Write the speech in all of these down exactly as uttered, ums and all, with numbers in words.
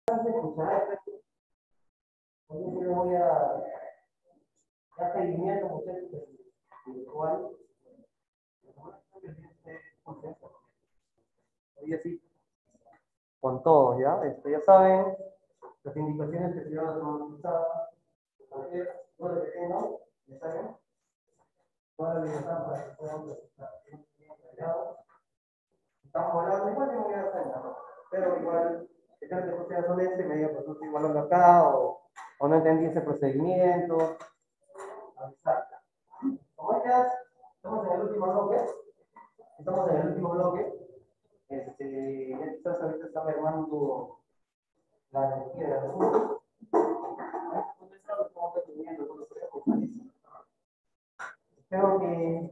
Entonces yo voy a dar seguimiento a ustedes virtual. Hoy así, con todos, ¿ya? Este, ya saben las indicaciones que se van a tomar. Cualquier duda que tengan, ya saben. Toda la libertad para que puedan presentar. Estamos hablando, igual yo me voy a dar cuenta, ¿no? Pero igual, si ustedes de ustedes son este, me digan, pues no estoy igualando acá, o, o no entendí ese procedimiento. Avisar. Como ya estamos en el último bloque, estamos en el último bloque, este, ya quizás ahorita está mermando la energía de la luz. Espero que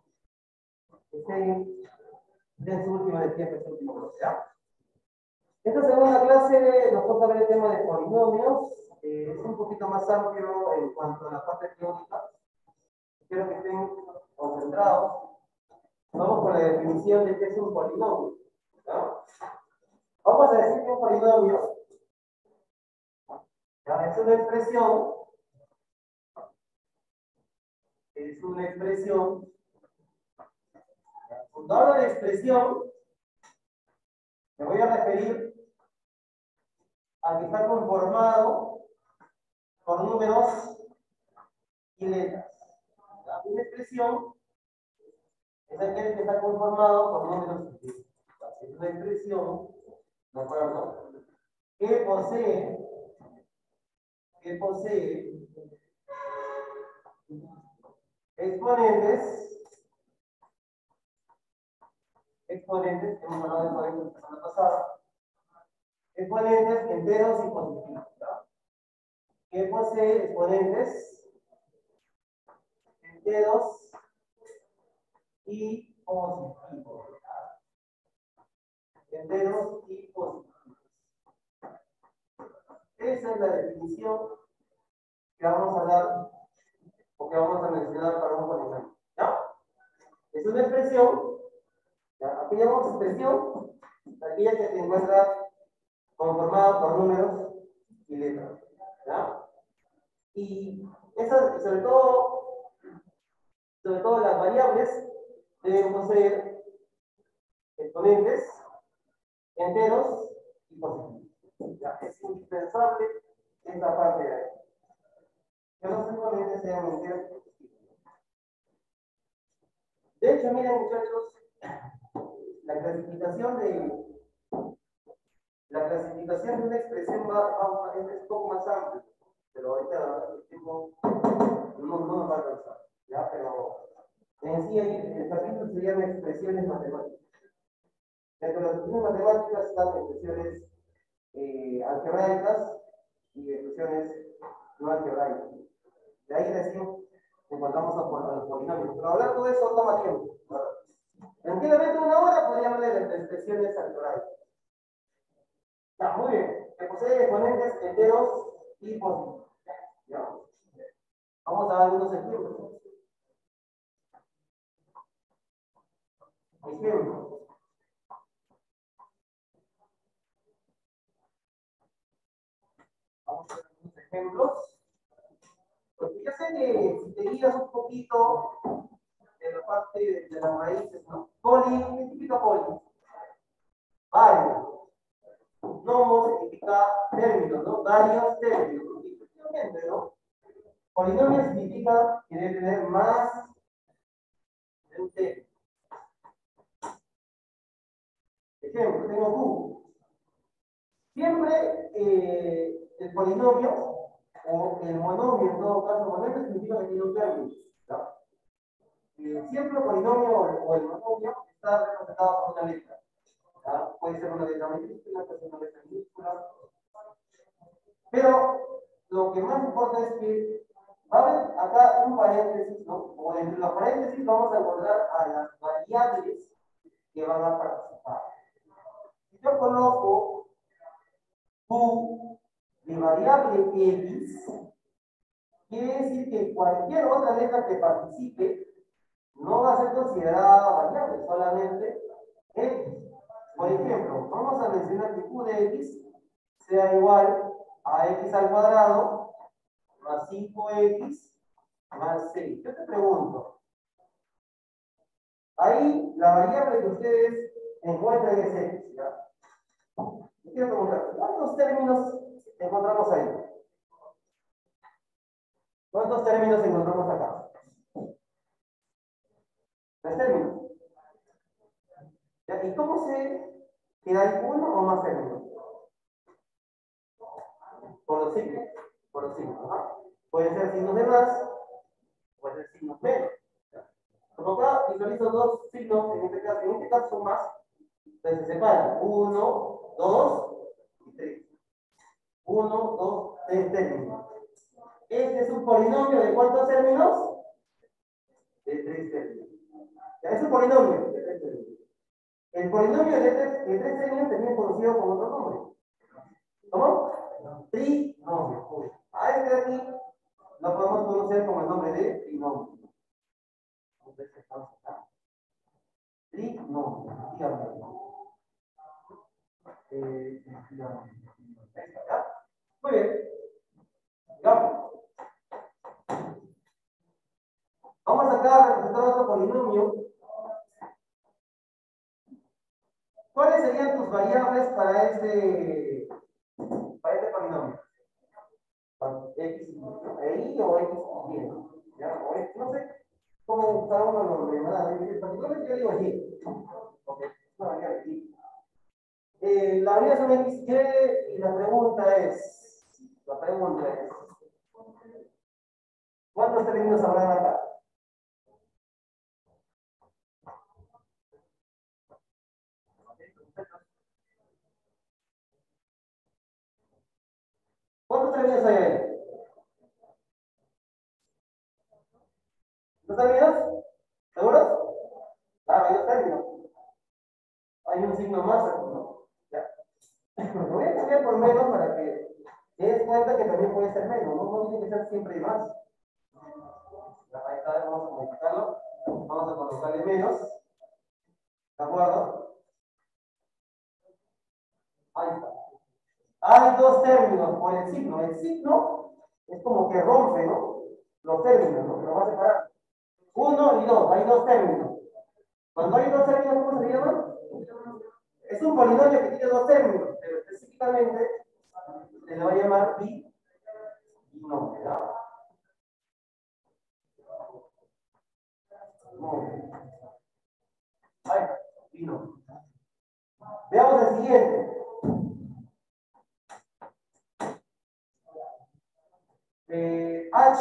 estén en su última energía para este último bloque, ¿ya? Esta segunda clase nos vamos a ver el tema de polinomios. Eh, es un poquito más amplio en cuanto a la parte teórica. Quiero que estén concentrados. Vamos con la definición de qué es un polinomio, ¿no? Vamos a decir que un polinomio, ¿ya? Es una expresión, es una expresión. Cuando hablo de expresión, me voy a referir a que está conformado por números y letras. ¿Ya? Una expresión es aquel que está conformado por números y letras. Es una expresión, ¿de acuerdo? Que posee, que posee exponentes, exponentes, hemos hablado de exponentes la semana pasada, exponentes enteros y positivos, ¿no? Que posee exponentes enteros y positivos. Enteros y positivos. Esa es la definición que vamos a dar o que vamos a mencionar para un polinomio. ¿Ya? Es una expresión, ¿ya? Aquí llamamos expresión, aquella que se encuentra conformada por números y letras. ¿Ya? Y esas, sobre todo, sobre todo las variables deben poseer exponentes enteros y positivos. ¿Ya? Es indispensable esta parte de ahí. Que los exponentes sean enteros y positivos. De hecho, miren, muchachos, la clasificación de la clasificación de una expresión va, va, es un poco más amplia, pero ahorita el tiempo no, no nos va a alcanzar, ¿ya? Pero en sí el capítulo se llama expresiones matemáticas. Dentro de las expresiones matemáticas están expresiones eh, algebraicas y expresiones no algebraicas. De ahí recién encontramos a, a los polinomios. Pero hablar todo eso toma tiempo, ¿verdad? Tranquilamente una hora podría hablar de expresiones algebraicas. Ya, muy bien. Que posee exponentes enteros y positivos. ¿Ya? Vamos a dar algunos ejemplos. Ejemplos. Vamos a ver algunos ejemplos. Porque yo sé que si te guías un poquito de la parte de, de las raíces, ¿no? Poli, ¿qué significa poli? Varios. Nomo significa términos, ¿no? Varios términos. Efectivamente, ¿no? Polinomio significa que debe tener más de un término. Ejemplo, tengo Q. Siempre eh, el polinomio o el monomio, en todo caso, monomio significa que tiene un término. ¿No? Eh, siempre el polinomio o el monomio está representado por una letra. ¿Ya? Puede ser una letra mayúscula, puede ser una letra minúscula. Pero lo que más importa es que va a haber acá un paréntesis, ¿no? O en los paréntesis vamos a encontrar a las variables que van a participar. Si yo coloco Q de variable X, quiere decir que cualquier otra letra que participe no va a ser considerada variable, solamente X. Por ejemplo, vamos a mencionar que Q de X sea igual a x al cuadrado más cinco x más seis. Yo te pregunto, ahí la variable que ustedes encuentran es x, ¿ya? Yo quiero preguntar, ¿cuántos términos encontramos ahí? ¿Cuántos términos encontramos acá? Tres términos. ¿Ya? ¿Y cómo sé que hay uno o más términos? Por los signos. Por los signos, ¿no? Pueden ser signos de más, pueden ser signos menos. ¿Ya? Como acá visualizo dos signos, en este caso, en este caso son más, entonces se separan. Uno, dos y tres. Uno, dos, tres términos. Este es un polinomio de ¿cuántos términos? De tres términos. Ya, es un polinomio de tres términos. El polinomio de tres, de tres términos también es conocido como otro nombre. ¿Cómo? Trinomio. A este de aquí lo podemos conocer como el nombre de trinomio. Trinomio. Eh, Muy bien. Digamos. Vamos a sacar a representar otro polinomio. ¿Cuáles serían tus variables para este, para este polinomio? X, y o X, y, ¿ya? O X, no sé cómo cada uno lo llamará. Particularmente yo digo Y. Ok, es una variable Y. Eh, la variable son X, Y, y la pregunta es, la pregunta es, ¿cuántos términos habrán acá? ¿Cuántos términos hay ahí? ¿Dos términos? ¿Seguros? Claro, hay dos términos. Hay un signo más aquí, ¿no? Ya. Lo voy a cambiar por menos para que te des cuenta que también puede ser menos, no, no tiene que ser siempre más. Ahí está, vamos a modificarlo. Vamos a colocarle menos. ¿De acuerdo? Ahí está. Hay dos términos por el signo. El signo es como que rompe, ¿no? Los términos, ¿no? Lo va a separar. Uno y dos, hay dos términos. Cuando hay dos términos, ¿cómo se llama? Es un polinomio que tiene dos términos, pero específicamente se le va a llamar binomio, ¿verdad? Muy bien. Ahí está, binomio. Veamos el siguiente. Eh, H.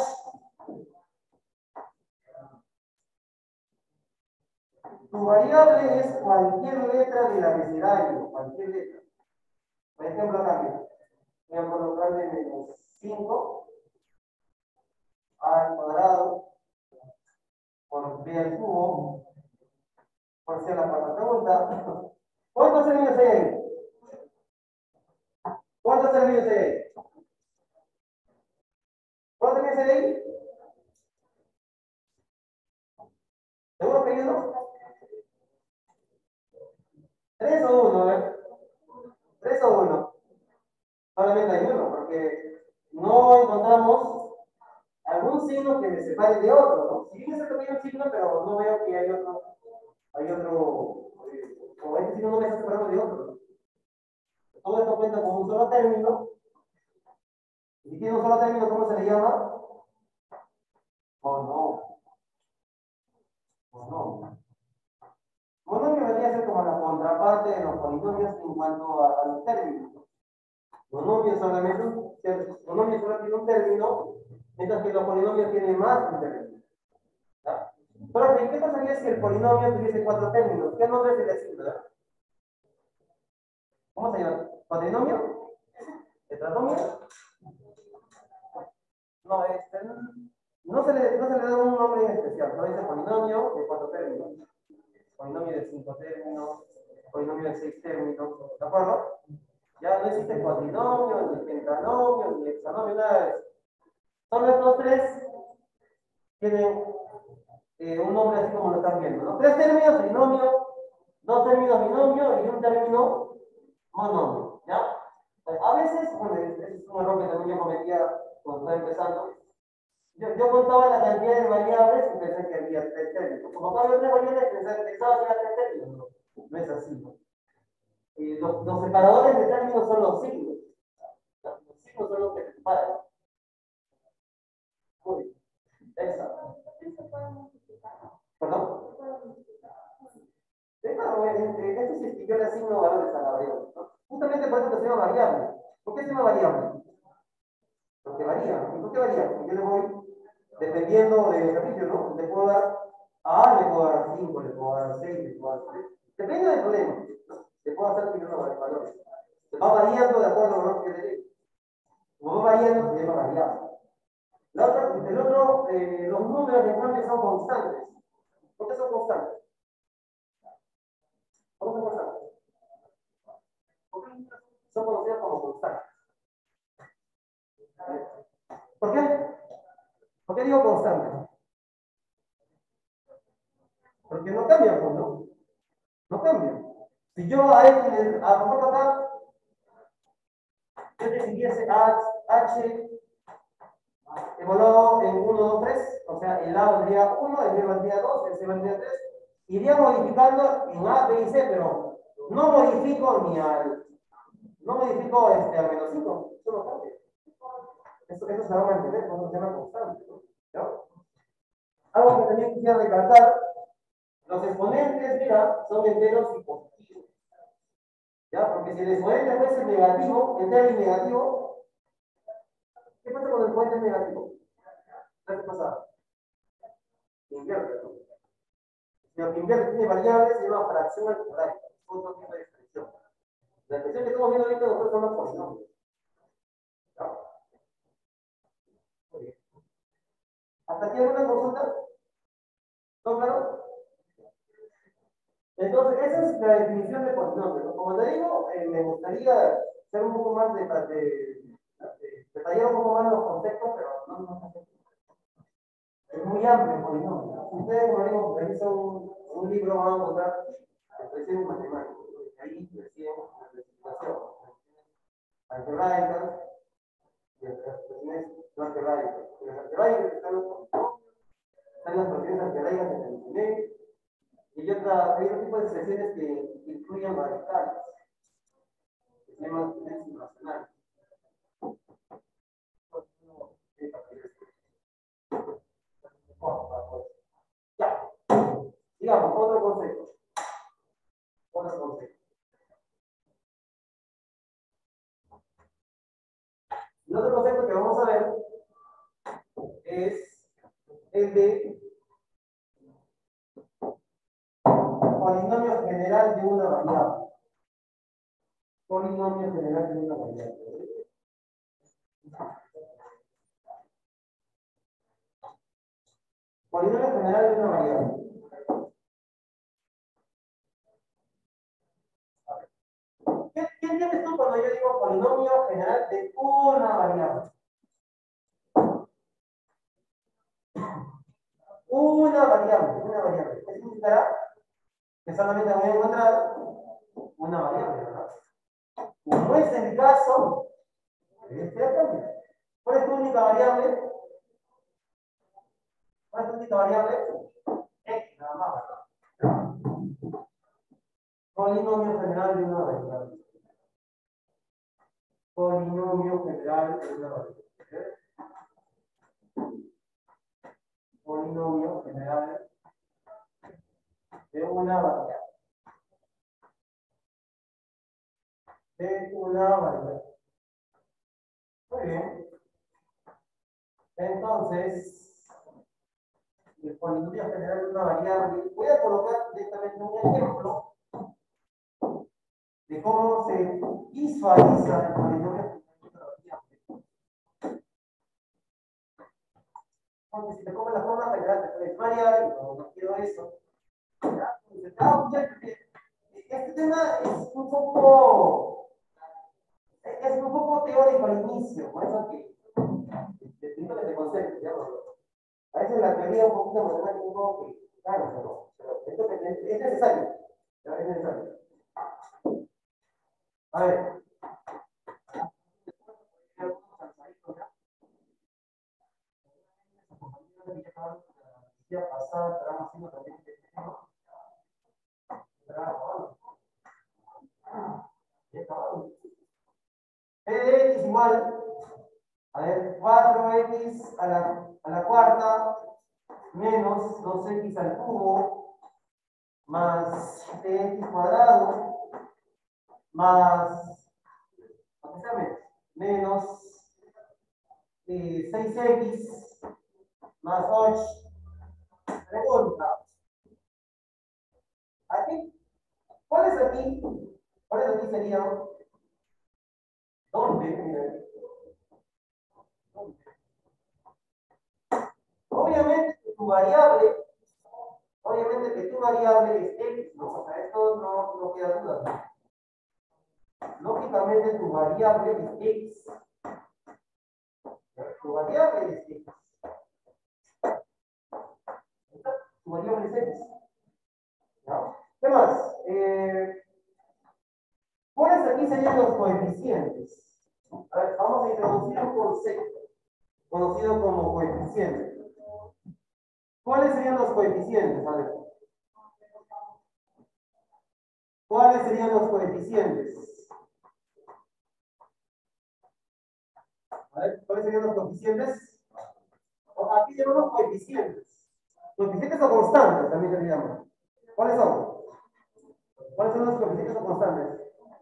Tu variable es cualquier letra del abecedario, cualquier letra. Por ejemplo, también voy a colocarle menos cinco al cuadrado por b al cubo por c a la cuarta pregunta. ¿Cuántos términos hay ahí? ¿Cuántos términos hay ahí? ¿Cuántos términos hay ahí? ¿Seguro que hay uno? ¿Tres o uno? ¿Eh? ¿Tres o uno? Solamente hay uno, porque no encontramos algún signo que me separe de otro, ¿no? Si bien es cierto que hay un signo, pero no veo que hay otro, hay otro, eh, como este signo no me está separando de otro. Todo esto cuenta con un solo término. Y si tiene un solo término, ¿cómo se le llama? Monomio. Monomio. Monomio vendría a ser como la contraparte de los polinomios en cuanto a, a los términos. Monomio solamente un, monomio solo tiene un término, mientras que los polinomios tienen más de un término. ¿Ya? Pero, ¿qué pasaría si el polinomio tuviese cuatro términos? ¿Qué nombre se le asigna? ¿Cómo se llama? ¿Cuatrinomio? ¿Tetranomio? No, este, no, se le, no se le da un nombre en especial, no dice polinomio de cuatro términos, polinomio de cinco términos, polinomio de seis términos, ¿de acuerdo? Ya no existe cuatrinomio, ni pentanomio, ni hexanomio, nada de eso. Solo estos tres tienen eh, un nombre así como lo están viendo, ¿no? Tres términos, trinomio, dos términos binomio y un término monomio, ¿ya? A veces, bueno, ese es un error que también yo cometía cuando estaba empezando. Yo, yo contaba la cantidad de variables y pensé que había tres términos. Como no había tres variables, pensaba, pensaba que había tres términos. No, no es así, ¿no? Eh, los, los separadores de términos son los signos. Los signos son los que se separan. Uy, exacto. ¿Perdón? Sí, claro, eh, esto se yo le asigno valores a la variable, ¿no? Justamente por eso que se llama variable. ¿Por qué se llama variable? Porque varía. ¿Y por qué varía? Porque yo le voy, dependiendo del ejercicio, ¿no? Le puedo dar a A, le puedo dar cinco, le puedo dar seis, le puedo dar tres. Depende del problema, ¿no? Le puedo hacer tirando valores. Se va variando de acuerdo al valor que le dé. Como va variando, se llama variable. La otra, el otro, eh, los números de cambio son constantes. ¿Por qué son constantes? ¿Por qué son constantes? Son conocidas como constantes. ¿Por qué? ¿Por qué digo constante? Porque no cambia, pues, ¿no? No cambia. Si yo a X, a lo mejor acá, yo definiese H evaluado en uno, dos, tres, o sea, el A valdría uno, el B valdría dos, el C valdría tres, iría modificando en A, B y C, pero no modifico ni al, no modifico este, al menos cinco, eso no cambia. Eso, eso se va a mantener, no se llama constante, ¿no? ¿No? Algo que también quisiera recalcar, los exponentes, mira, son enteros y positivos. ¿Ya? Porque si el exponente fuese negativo, entero y negativo, ¿qué pasa con el exponente negativo? ¿Qué pasa? Invierte. Si lo que invierte tiene variables, se llama fracción algebraica. Es otro tipo de expresión. La expresión que estamos viendo ahorita nosotros son los polinomios. ¿Ya? Muy bien. ¿Hasta aquí alguna consulta? ¿Todo claro? Entonces, esa es la definición de polinomio, ¿no? Como te digo, eh, me gustaría ser un poco más de, de, de, detallar un poco más los conceptos, pero no, no sé. Es muy amplio el polinomio, ¿no? Ustedes, como digo, revisan un, un libro, van a encontrar expresiones matemáticas, ¿no? Ahí reciben la clasificación algebraicas y las expresiones no algebraicas. Las algebraicas están los polinomios, están las expresiones algebraicas que mencioné, y otra, hay otro tipo de expresiones que incluyen radicales, que se llaman expresiones irracionales. Ya, digamos, otro concepto. Otro concepto. Y otro concepto que vamos a ver es el de polinomio general de una variable. Polinomio general de una variable. Polinomio general de una variable. ¿Qué, ¿Qué entiendes tú cuando yo digo polinomio general de una variable? Una variable, una variable. ¿Qué significará? Que solamente voy a encontrar una variable, ¿verdad? Como es el caso, este cambia. ¿Cuál es tu única variable? ¿Cuál es tu única variable? X, nada más, ¿verdad? Polinomio general de una variable. Polinomio general de una variable. Polinomio general de una variable. De una variable. Muy bien. Entonces, el polinomio general de una variable. Voy a colocar directamente un ejemplo de cómo se visualiza el polinomio general de una variable. Porque si te pongo la forma general, te puedes variar y no, no quiero eso. ¿Ya? Entonces, ah, ya, este tema es un poco, es un poco teórico al inicio, por eso que te pido que te concentres, ¿ya? A veces la teoría un poquito matemática un poco que, claro, pero, pero esto es, es necesario, ¿ya? Es necesario. A ver, Ya pasada estarán haciendo también este tema. P de X igual, a ver, cuatro X a la, a la cuarta menos dos X al cubo más X cuadrado más, ¿qué se llama? Menos eh, seis X más ocho. Pregunta. Aquí, ¿cuál es aquí? ¿Cuál es aquí sería? ¿Dónde? Mira. ¿Dónde? Obviamente que tu variable, obviamente que tu variable es X, ¿no? O sea, esto no, no queda duda. Lógicamente tu variable es X. Tu variable es X. Tu variable es X. ¿No? ¿Qué más? Eh, ¿Cuáles aquí serían los coeficientes? A ver, vamos a introducir un concepto conocido como coeficiente. ¿Cuáles serían los coeficientes? A ver. ¿Cuáles serían los coeficientes? A ver, ¿cuáles serían los coeficientes? Aquí llamamos coeficientes. Coeficientes o constantes también se llaman. ¿Cuáles son? ¿Cuáles son los coeficientes o constantes?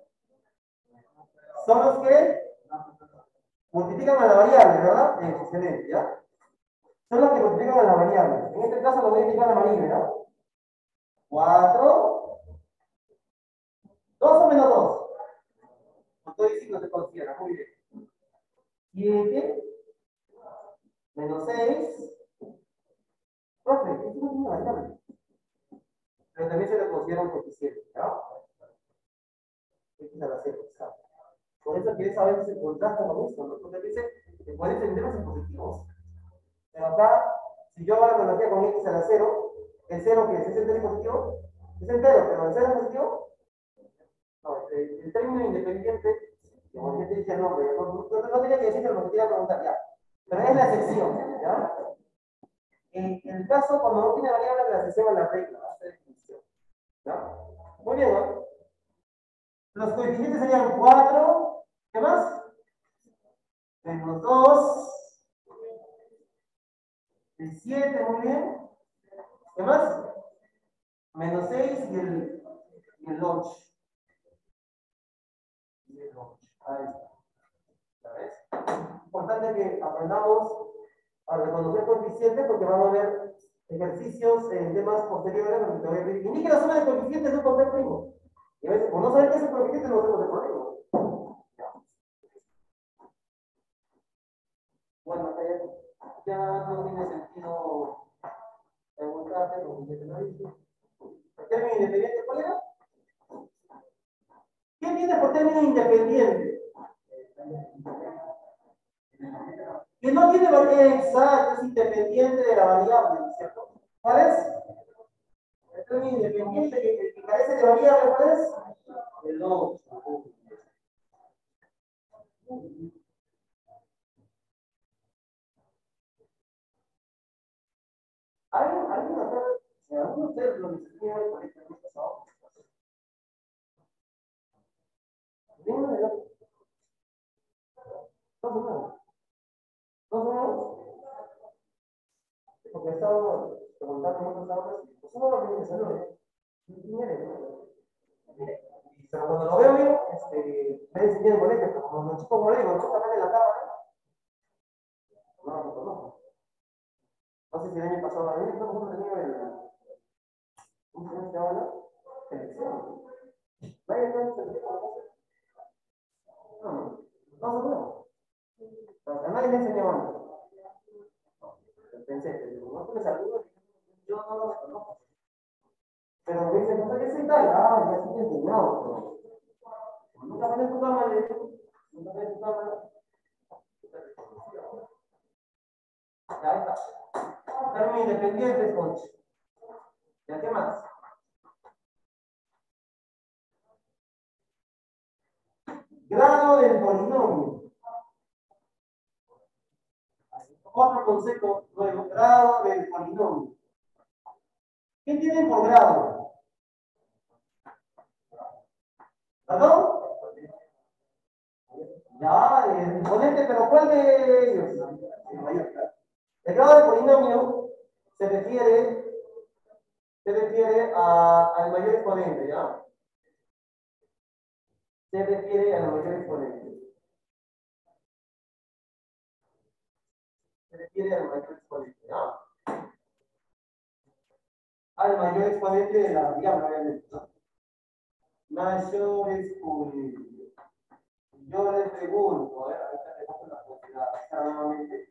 Son los que multiplican a la variable, ¿verdad? Eh, excelente, ¿ya? Son los que multiplican a la variable. En este caso lo voy a indicar amarillo, ¿verdad? cuatro. ¿dos o menos dos? Estoy diciendo se considera, muy bien. siete. Menos seis. Profe, esto no tiene variable. Pero también se le considera un coeficiente, ¿ya? X a la cero, exacto. Por eso que a veces se contrasta con esto, ¿no? Porque dice que pueden tener en positivos. Pero acá, si yo hago la analogía con X a la cero, el cero que es, ¿es entero y positivo? Es entero, pero el cero es positivo. No, el, el término independiente, como ya te dice el nombre, no, no, no, no tenía que decirlo lo que te iba a preguntar ya. Pero es la excepción, ¿ya? En, en el caso, cuando no tiene variable, la excepción a la regla, a esta definición. ¿Ya? Muy bien, ¿no? Los coeficientes serían cuatro, ¿qué más? Menos dos, el siete, muy bien. ¿Qué más? Menos seis y el, y el ocho. Y el ocho. Ahí está. ¿Ya ves? Importante que aprendamos a reconocer coeficientes porque vamos a ver ejercicios en temas posteriores donde te voy a pedir. Indique la suma de coeficientes de un concepto primo. Y a veces, por no saber qué es el coeficiente, no hacemos el problema. Bueno, ya no tiene sentido preguntarte lo que te lo dije. ¿El término independiente cuál era? ¿Qué entiendes por término independiente? Que no tiene variable exacta, es independiente de la variable, ¿cierto? ¿Cuál es? El término independiente que, que carece de variable, ¿cuál es? El ocho. ¿Alguien, alguien acá, alguno de ustedes lo necesita el colegio el pasado? Ninguno de los dos nuevos. Dos nuevos. Porque he estado preguntando en otras aulas y pues uno lo que salió. Pero cuando lo veo bien, este, me enseñé el colegio, pero como los chicos, como le digo, no están en la cámara, no lo conozco. No sé si el año pasado, a mí no me tenía el. ¿Cómo se llama esta ola? Selección. Vaya, entonces, no, no, no se nuevo. A nadie me enseñó antes. Pensé, no tienes alguno, yo no lo conozco. Pero me dicen, no sé qué es tal, ah, ya sí te he enseñado, pero nunca ves tu cámara, le digo, nunca ves tu cámara. Ya está. Término independiente, coche. ¿Ya qué más? Grado del polinomio. Otro concepto nuevo, grado del polinomio. ¿Qué tienen por grado? ¿Perdón? Ya, el exponente, pero ¿cuál de ellos? El mayor, claro. El grado del polinomio se refiere, se refiere a, al mayor exponente, ¿ya? Se refiere al mayor exponente. Se refiere al mayor exponente, ¿ya? Al mayor exponente de la variable, obviamente, ¿no? Mayor exponente. Yo le pregunto, a ver, ahorita le pongo la propiedad nuevamente.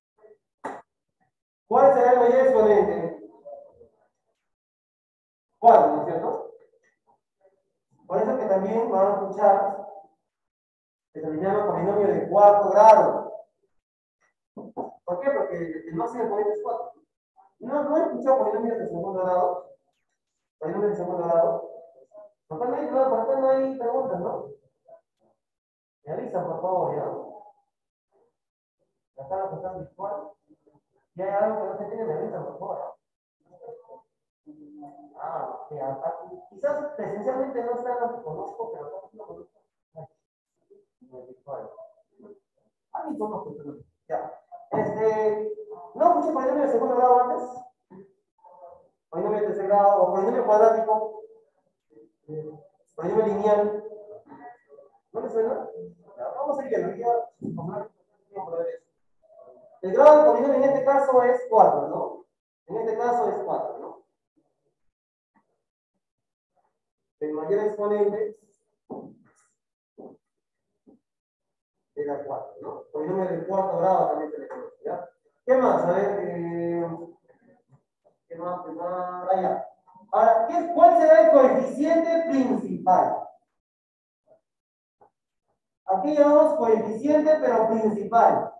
¿Cuál será el mayor exponente? cuatro, ¿no es cierto? Por eso que también van a escuchar que se le llama polinomio de cuarto grado. ¿Por qué? Porque el máximo exponente es cuatro. ¿No, no he escuchado polinomios de segundo grado? ¿Polinomios de segundo grado? ¿Por qué no hay, por acá no hay preguntas, no? Me avisan, por favor, ¿ya? La sala está virtual. Si hay algo que no se tiene, me avisan, por favor, ¿no? Ah, sí, acá, quizás presencialmente no está lo que conozco, pero no lo conozco. Ah, ni conozco, pero ya. Este, no, mucho polinomio de segundo grado antes. Polinomio de tercer grado, o polinomio cuadrático. Polinomio lineal. ¿No le suena? Ya, vamos a ir viendo. El grado del polinomio en este caso es cuatro, ¿no? En este caso es cuatro, ¿no? El mayor exponente era cuatro, ¿no? Polinomio del cuarto grado también se le conoce, ¿ya? ¿Qué más? A ver, eh, ¿qué más? ¿Qué más? Ah, ya. Ahora, ¿qué, ¿cuál será el coeficiente principal? Aquí llamamos coeficiente, pero principal.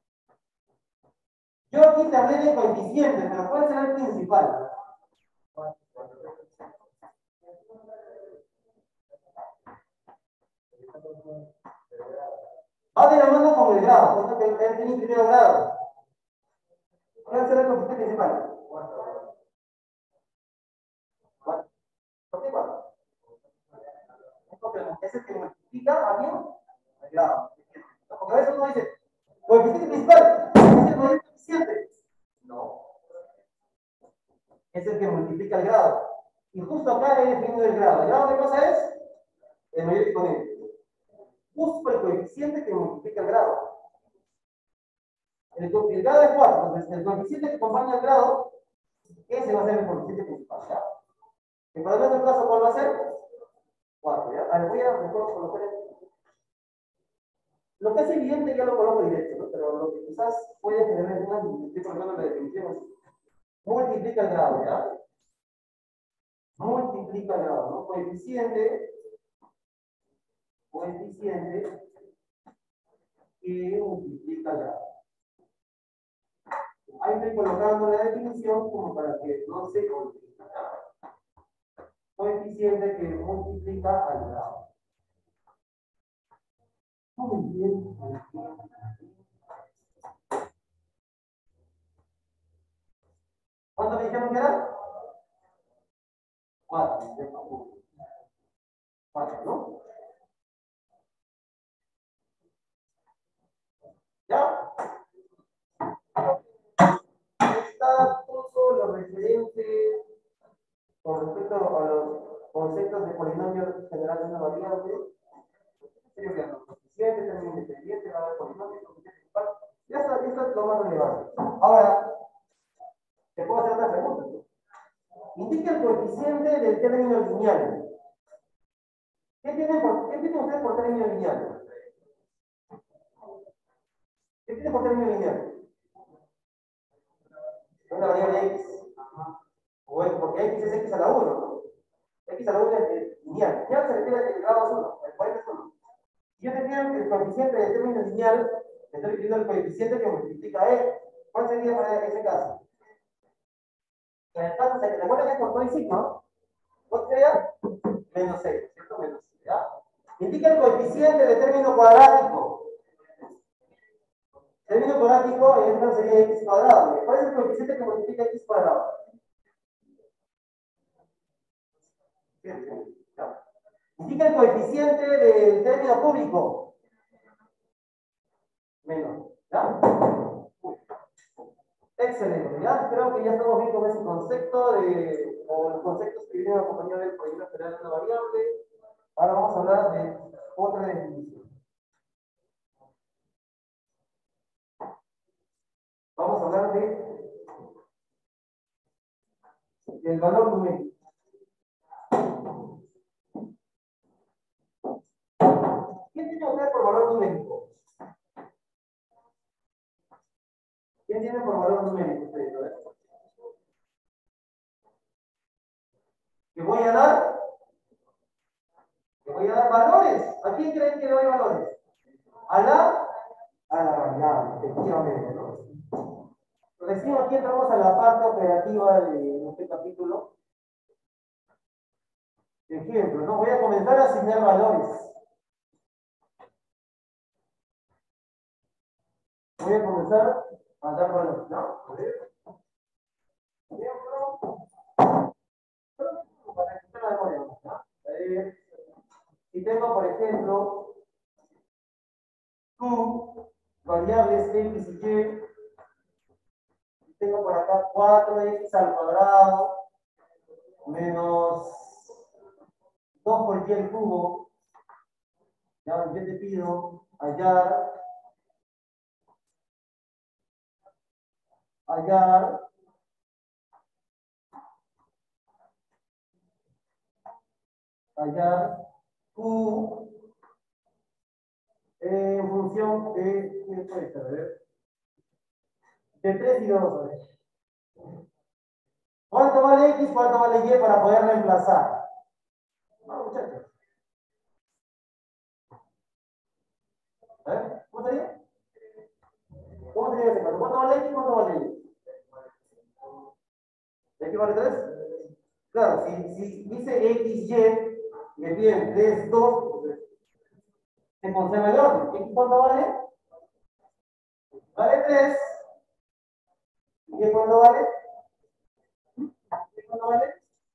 Yo aquí te hablé de coeficiente, pero ¿cuál será el principal? Va de la mano con el grado, puesto que él tiene primero grado. ¿Cuál será el coeficiente principal? ¿Por qué cuatro? Es el que multiplica a bien el grado. Porque a veces uno dice, coeficiente principal, ¿es el mayor coeficiente? No. Es el que multiplica el grado. Y justo acá he definido el grado. ¿El grado qué cosa es? El mayor exponente. Justo el coeficiente que multiplica el grado. El, el grado es cuatro, entonces el coeficiente que acompaña el grado, ese va a ser el coeficiente principal, ¿ya? En para el caso, ¿cuál va a ser? cuatro, ¿ya? A ver, voy a mejor colocar el... Lo que es evidente ya lo coloco directo, ¿no? Pero lo que quizás puede generar dudas, estoy colocando la definición, es multiplica el grado, ¿ya? Multiplica el grado, ¿no? Coeficiente, coeficiente que multiplica el grado. Ahí estoy colocando la definición como para que no se olvide. Coeficiente que multiplica al grado. Muy bien. ¿Cuánto me dijeron que era? Cuatro. Cuatro, ¿no? ¿Ya? Está todo lo referente con respecto a los conceptos de polinomio general de una variable. Sería que los coeficientes, término independiente, grado de polinomio, coeficiente principal. Ya está, esto es lo más relevante. Ahora, te puedo hacer otra pregunta. Indica el coeficiente del término lineal. ¿Qué tienen, por, ¿qué tienen ustedes por término lineal? ¿Qué tienen por término lineal? Una variable x. O x, porque x es x a la uno, ¿no? X a la uno es lineal. Lineal se refiere a que el grado es uno, el cuarenta es uno. Si yo te pido que el coeficiente del término lineal, te estoy pidiendo el coeficiente que multiplica e. ¿Cuál sería para ese caso? En el caso se recuerda que es por todo el signo, ¿cuál sería? Menos seis, ¿cierto? Menos seis, ¿ya? Indica el coeficiente de término cuadrático. ¿Sí? término cuadrático entonces sería x cuadrado. ¿Cuál es el coeficiente que multiplica x cuadrado? Indica el coeficiente del término cúbico. Menos. ¿Ya? Excelente. Ya creo que ya estamos bien con ese concepto de, o los conceptos que vienen acompañados del proyecto general de una variable. Ahora vamos a hablar de otra definición. Vamos a hablar de el valor numérico. ¿Qué tiene usted por valor numérico? ¿Quién tiene por valor numérico usted? A ver. ¿Que voy a dar? ¿Que voy a dar valores? ¿A quién creen que le doy valores? A la, a la variable, efectivamente, ¿no? Recién aquí entramos a la parte operativa de este capítulo. Ejemplo, ¿no? Voy a comenzar a asignar valores. Voy a comenzar a dar valores, ¿no? A ver. Ejemplo. Para quitar la memoria, ¿no? A ver. Si tengo, por ejemplo, Q, variables X y Y, tengo por acá cuatro x al cuadrado menos dos por y al cubo. Ya, yo te pido hallar, hallar, hallar Q en función de, ¿qué puede ser? A ver, de tres y dos, a ver. ¿Cuánto vale X? ¿Cuánto vale Y para poder reemplazar? No, muchachos. A ver, ¿cómo sería? ¿Cómo sería ese caso? ¿Cuánto vale X? ¿Cuánto vale Y? ¿X vale tres? Claro, si, si dice X, Y, me piden tres, dos, se conserva el orden. ¿X cuánto vale? Vale tres. ¿Y cuánto vale? ¿Y cuánto vale?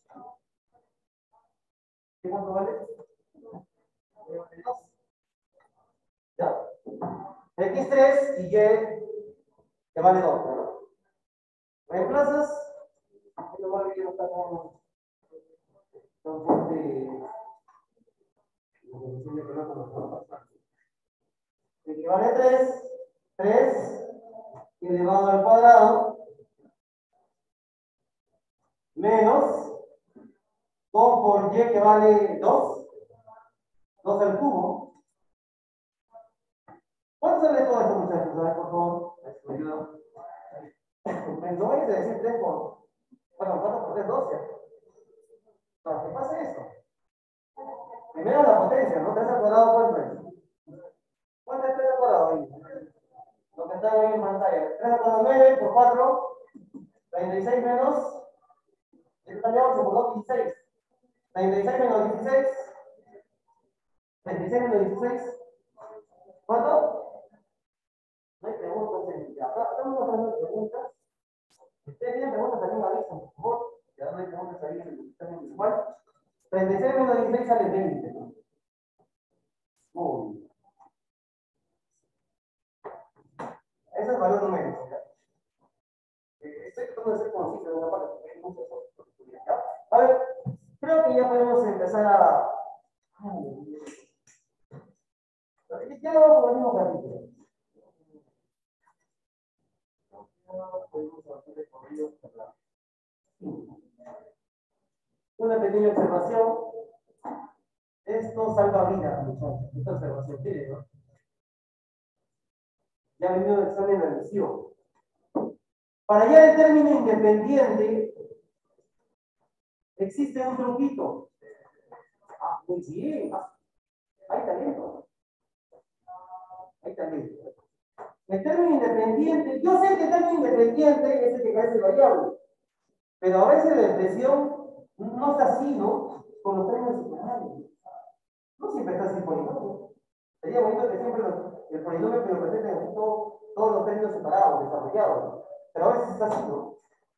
¿Y cuánto vale? dos. ¿Ya? X tres y Y que vale dos, ¿no? Reemplazas. No vale que no está con con fuerte. El que vale tres, tres elevado al cuadrado menos dos por Y que vale dos, dos al cubo. ¿Cuánto sale todo esto, muchachos? A ver, por favor, me ayuda. No vayas a decir tres por, bueno, cuatro por tres, doce. No, ¿qué pasa esto? Primero la potencia, ¿no? tres al cuadrado, ¿cuánto es? ¿Cuánto es tres al cuadrado ahí? Lo que está ahí en pantalla. tres al cuadrado, nueve por cuatro, treinta y seis menos, esto también once por dos, dieciséis. treinta y seis menos dieciséis. treinta y seis menos dieciséis. ¿Cuánto? No hay preguntas en ya. Estamos haciendo preguntas. Si ustedes tienen preguntas, también me avisan, por favor. Ya no hay preguntas ahí en el sistema visual. treinta y seis menos dieciséis sale veinte. Muy bien. Ese es el valor numérico. Eh, estoy tratando de ser conocido de una parte porque hay muchas cosas. A ver, creo que ya podemos empezar a. Ya vamos con el mismo capítulo. Una pequeña observación. Esto salva vidas, muchachos. Esta observación tiene, ¿no? Ya ha venido el examen de admisión. Para hallar el término independiente, existe un truquito. Ah, muy bien. Hay talento. Hay talento. El término independiente, yo sé que el término independiente es el que carece de variable, pero a veces la expresión no está así, ¿no? Con los términos integrales. No siempre está así polinomio. Sería bonito que siempre los, el polinomio que lo presenten todo, todos los términos desarrollado. Pero a veces está así, ¿no?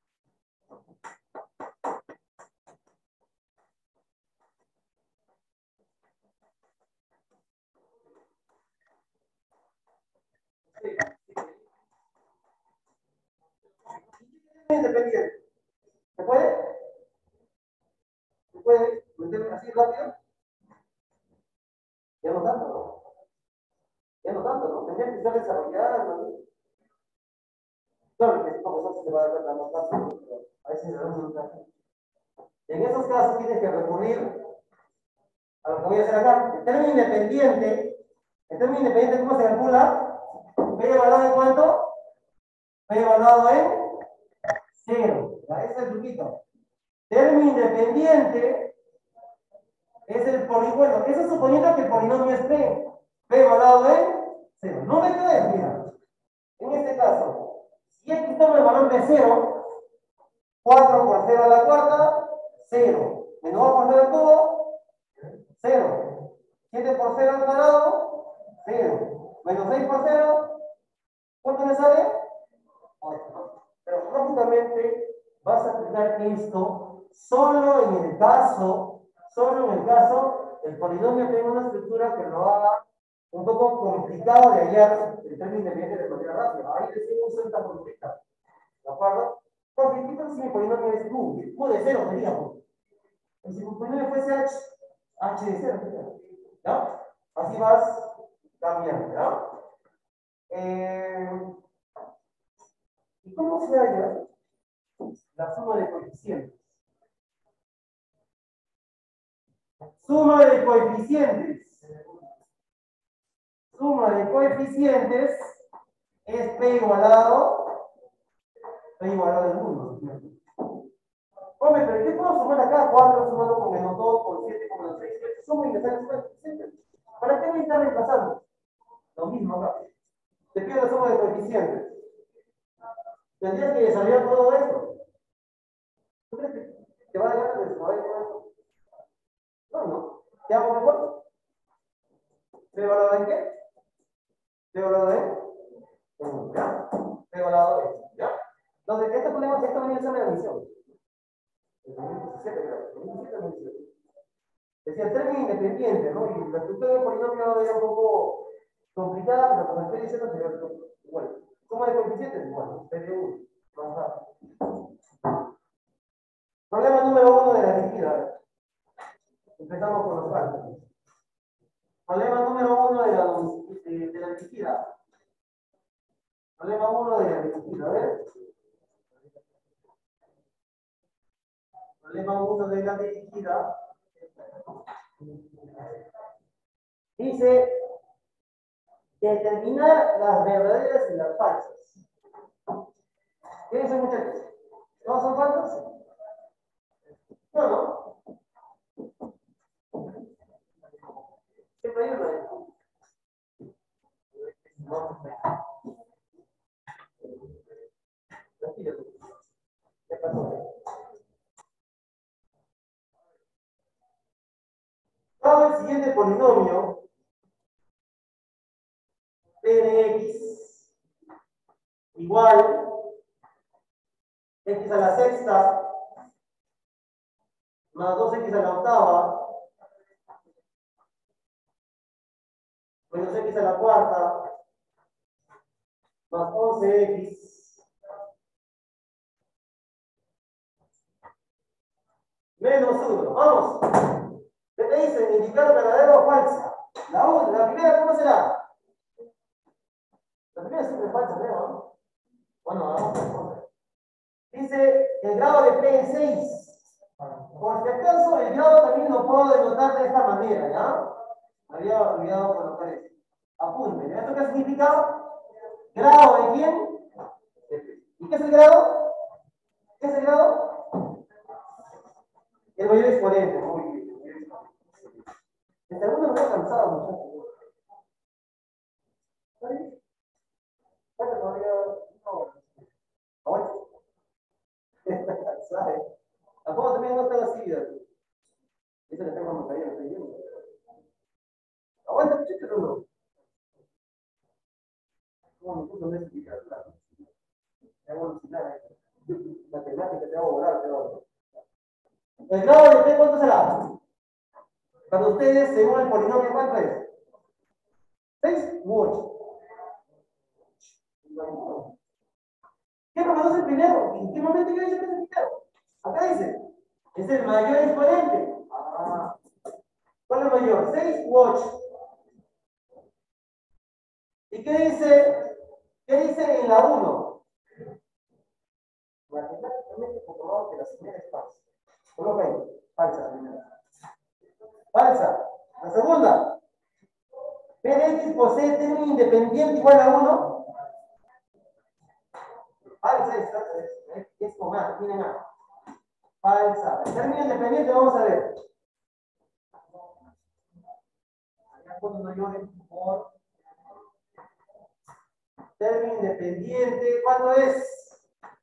Independiente. ¿Se puede? ¿Se puede meterme así rápido? Ya no tanto, ¿no? Ya no tanto, ¿no? Tendría que estar desarrollado, ¿no? Claro que como eso se va a dar más fácil, pero a veces se da un caso. En esos casos tienes que recurrir a lo que voy a hacer acá. El término independiente, el término independiente, ¿cómo se calcula? P evaluado en cuánto? P evaluado en cero. ¿Ya? Ese es el truquito. Término independiente es el polinomio. Eso suponiendo que el polinomio es P. P evaluado en cero. No me crees, mira. En este caso, si x toma el valor de cero, cuatro por cero a la cuarta, cero. Menos dos por cero al cubo, cero. siete por cero al cuadrado, cero. Menos seis por cero, ¿cuánto me sale? ocho. Pero lógicamente vas a aplicar esto solo en el caso, solo en el caso, el polinomio tenga una estructura que lo haga un poco complicado de hallar el término independiente de manera rápida. Ahí decimos esta formulita. ¿De acuerdo? Porque ¿qué pasa si mi polinomio es Q? Q de cero sería. Y si mi polinomio fuese H, H de cero sería. ¿Ya? Así vas cambiando, ¿ya? Eh, ¿Y cómo se halla la suma de coeficientes? Suma de coeficientes. Suma de coeficientes es P igualado, P igualado al uno. Hombre, pero ¿qué puedo sumar acá? cuatro sumando con menos dos, con siete, con menos seis. Suma y me sale suma de coeficientes. ¿Para qué me está reemplazando? Lo mismo acá. Te pido la suma de coeficientes. Tendrías que desarrollar todo esto. ¿Tú crees que te va a dejar de desarrollar todo esto? No, no. ¿Qué hago mejor? ¿P evaluado en qué? ¿P evaluado en? uno, ¿ya? ¿P evaluado en? ¿Ya? Entonces, este problema esto venía a ser la admisión. El dos mil diecisiete, creo. dos mil diecisiete, dos mil diecisiete. Decía término independiente, ¿no? Y la estructura del polinomio era un poco complicada, pero como estoy diciendo, sería igual. Suma de coeficientes, igual, sería uno. Más rápido. Problema número uno de la líquida. Empezamos con los cálculos. Problema número uno de la, de, de la líquida. Problema uno de la líquida, a ver. Problema uno de la líquida. Dice determinar las verdaderas y las falsas. ¿Qué dicen, muchachos? ¿Todas son falsas? No, no. Siempre hay una de no. ¿Qué pasó? Dado el siguiente polinomio, P de X igual X a la sexta más dos X a la octava menos X a la cuarta más once X menos uno. Vamos. ¿Qué te dicen? Indicar verdadero o falsa. La, una, la primera, ¿cómo será? La primera siempre es falsa, creo, ¿no? Bueno, vamos a ver. Dice el grado de P es seis. Por si acaso, el grado también lo puedo denotar de esta manera, ¿ya? Me había olvidado colocar eso. Apunten. ¿Esto qué significa? ¿Grado de quién? ¿Y qué es el grado? ¿Qué es el grado? El mayor exponente. Muy bien. El segundo no está cansado, muchachos. ¿Está bien? Bueno, todavía no. Aguanta. Está cansado. Tampoco también no está así, vida. Eso le tengo más allá, no estoy viendo. Aguanta, muchachos, o no. ¿Cómo me puso en ese claro? Evolucionar. Matemática, te va a volar, te va a volar. ¿El grado de P cuánto será? Cuando ustedes, según el polinomio, ¿cuánto es? ¿seis u ocho? ¿Qué conoce el primero? ¿En qué momento yo dice que es el primero? Acá dice, es el mayor exponente. Ah. ¿Cuál es mayor? ¿seis u ocho? ¿Y qué dice? ¿Qué dice en la uno? Matemáticamente comprobado que la señal es falsa. Coloca ahí, falsa primera. Falsa. La segunda. P de X posee término independiente igual a uno. Falsa esta. Es, es con A, tiene A. Falsa. El término independiente, vamos a ver. Allá cuando no lloren por término independiente, ¿cuánto es?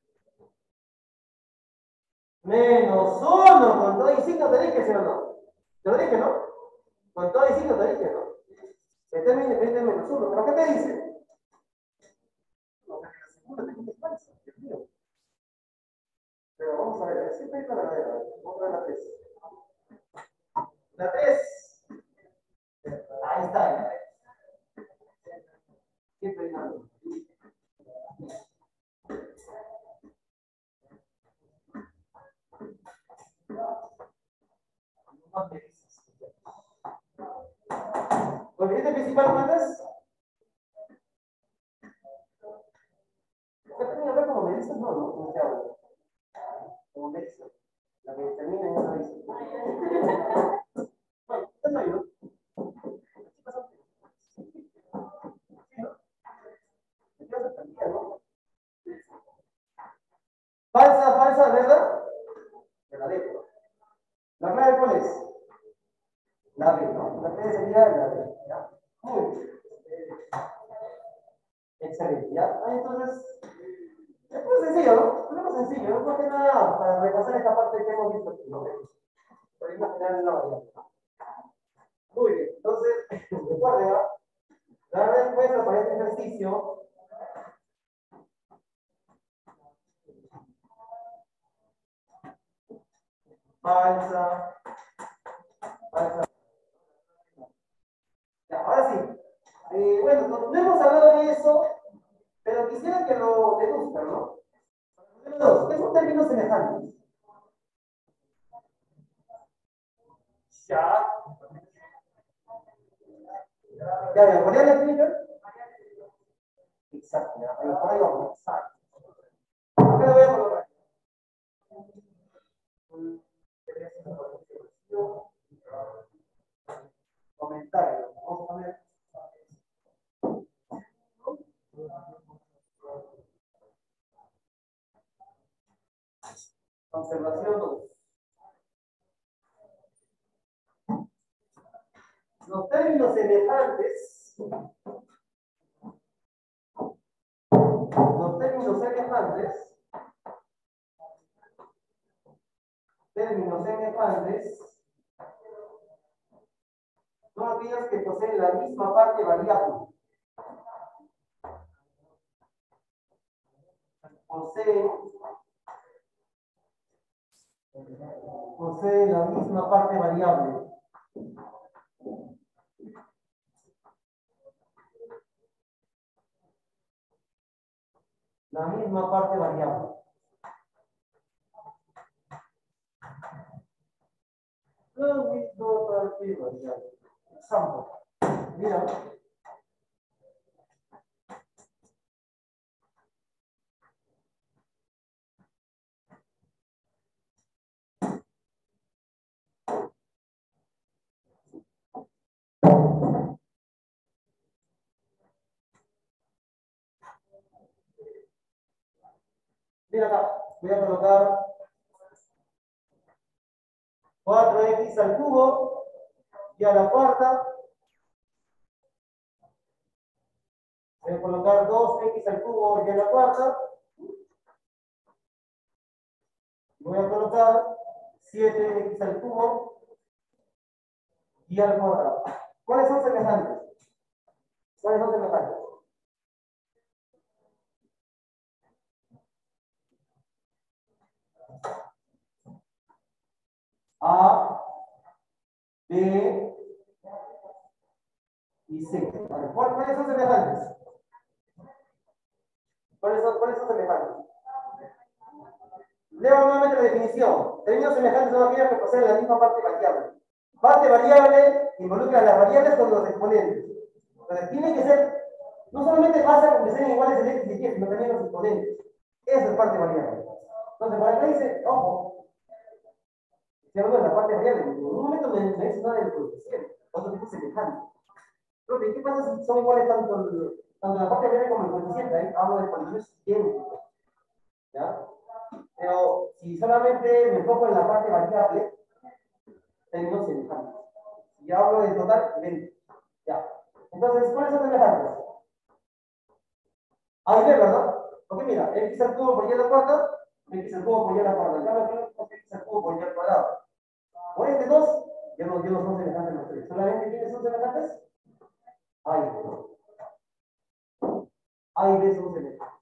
Menos uno, con todo y signo te dije, ¿sí o no? Te lo dije, ¿no? Con todo y signo te dije, ¿no? El término independiente es menos uno, ¿pero qué te dice? No, porque la segunda también es falsa, Dios mío. Pero vamos a ver, siempre hay la verdadera. Vamos a ver la tres. La tres. Ahí está. Siempre hay una. ¿Coeficiente principal cuánto es? ¿Qué termina a ver como me dices? No, no, no te hablo. Como me dices. La que termina en esa dice. Bueno, usted me ayudó. Falsa, falsa, ¿verdad? Verdadero. ¿La clave cuál es? La B, ¿no? La clave sería la B. ¿Ya? Muy bien. Excelente, ¿ya? Ah, entonces, es muy sencillo, ¿no? Es muy sencillo, no es más que nada para repasar esta parte que hemos visto aquí, ¿no? Por ahí imaginar una variable. Muy bien, entonces, recuerden, ¿no? La respuesta para este ejercicio falsa, falsa. Ya, ahora sí. Eh, bueno, no, no hemos hablado de eso, pero quisiera que lo deduzcan, ¿no? Dos, ¿qué son términos semejantes? Ya. Ya, ya, ¿cuál es la clínica? Exacto, ya, ahí, por ahí vamos, exacto. Acá lo voy a colocar. Comentario, vamos a ver. Observación dos. Los términos semejantes, los términos semejantes, términos semejantes, son aquellos que poseen la misma parte variable. Poseen, poseen la misma parte variable. La misma parte variable. La misma parte variable. Example. Mira. Mira acá, voy a colocar cuatro x al cubo y a la cuarta voy a colocar dos x al cubo y a la cuarta voy a colocar siete x al cubo y al cuadrado. ¿Cuáles son semejantes? ¿Cuáles son semejantes? A, B y C. ¿Cuáles son semejantes? ¿Cuáles son, cuáles son semejantes? Leo nuevamente la definición. Términos semejantes son aquellos que poseen la misma parte variable. Parte variable involucra las variables con los exponentes. Entonces, tiene que ser, no solamente basta con que sean iguales en X y Y, sino también los exponentes. Esa es parte variable. Entonces, por acá dice, ojo, si hablo de la parte variable, en ningún momento me dice nada del coeficiente. Otro tipo semejante. Pero, ¿qué pasa si son iguales tanto, el, tanto la parte variable como el coeficiente? Ahí hablo de polinomios idénticos. ¿Ya? Pero si solamente me enfoco en la parte variable, términos semejantes. Si yo hablo del total, idéntico. Ya. Entonces, ¿cuáles son semejantes? A y B, ¿verdad? Porque mira, X al cubo por Y a la cuarta, X al cubo por Y a la cuarta. En cambio, X al cubo por Y al cuadrado. Por este dos, ya no, ya no son semejantes los tres. ¿Solamente quiénes son semejantes? A y B, ¿no? A y B son semejantes.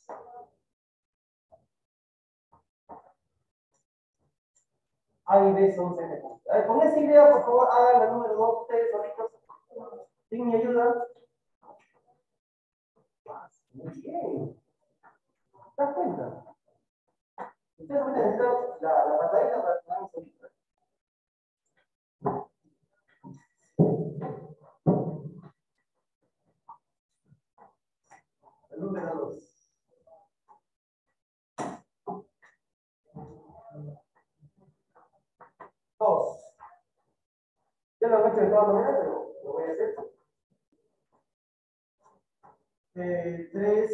A y B son semejantes. A ver, con esa idea, por favor, hagan la número dos, ustedes solitos. ¿Sin mi ayuda? Muy bien. ¿Te das cuenta? Ustedes van a necesitar la, la pantalla para que hagan solitos. El número dos. dos. Ya lo he hecho de todas maneras, pero lo voy a hacer. Eh, tres.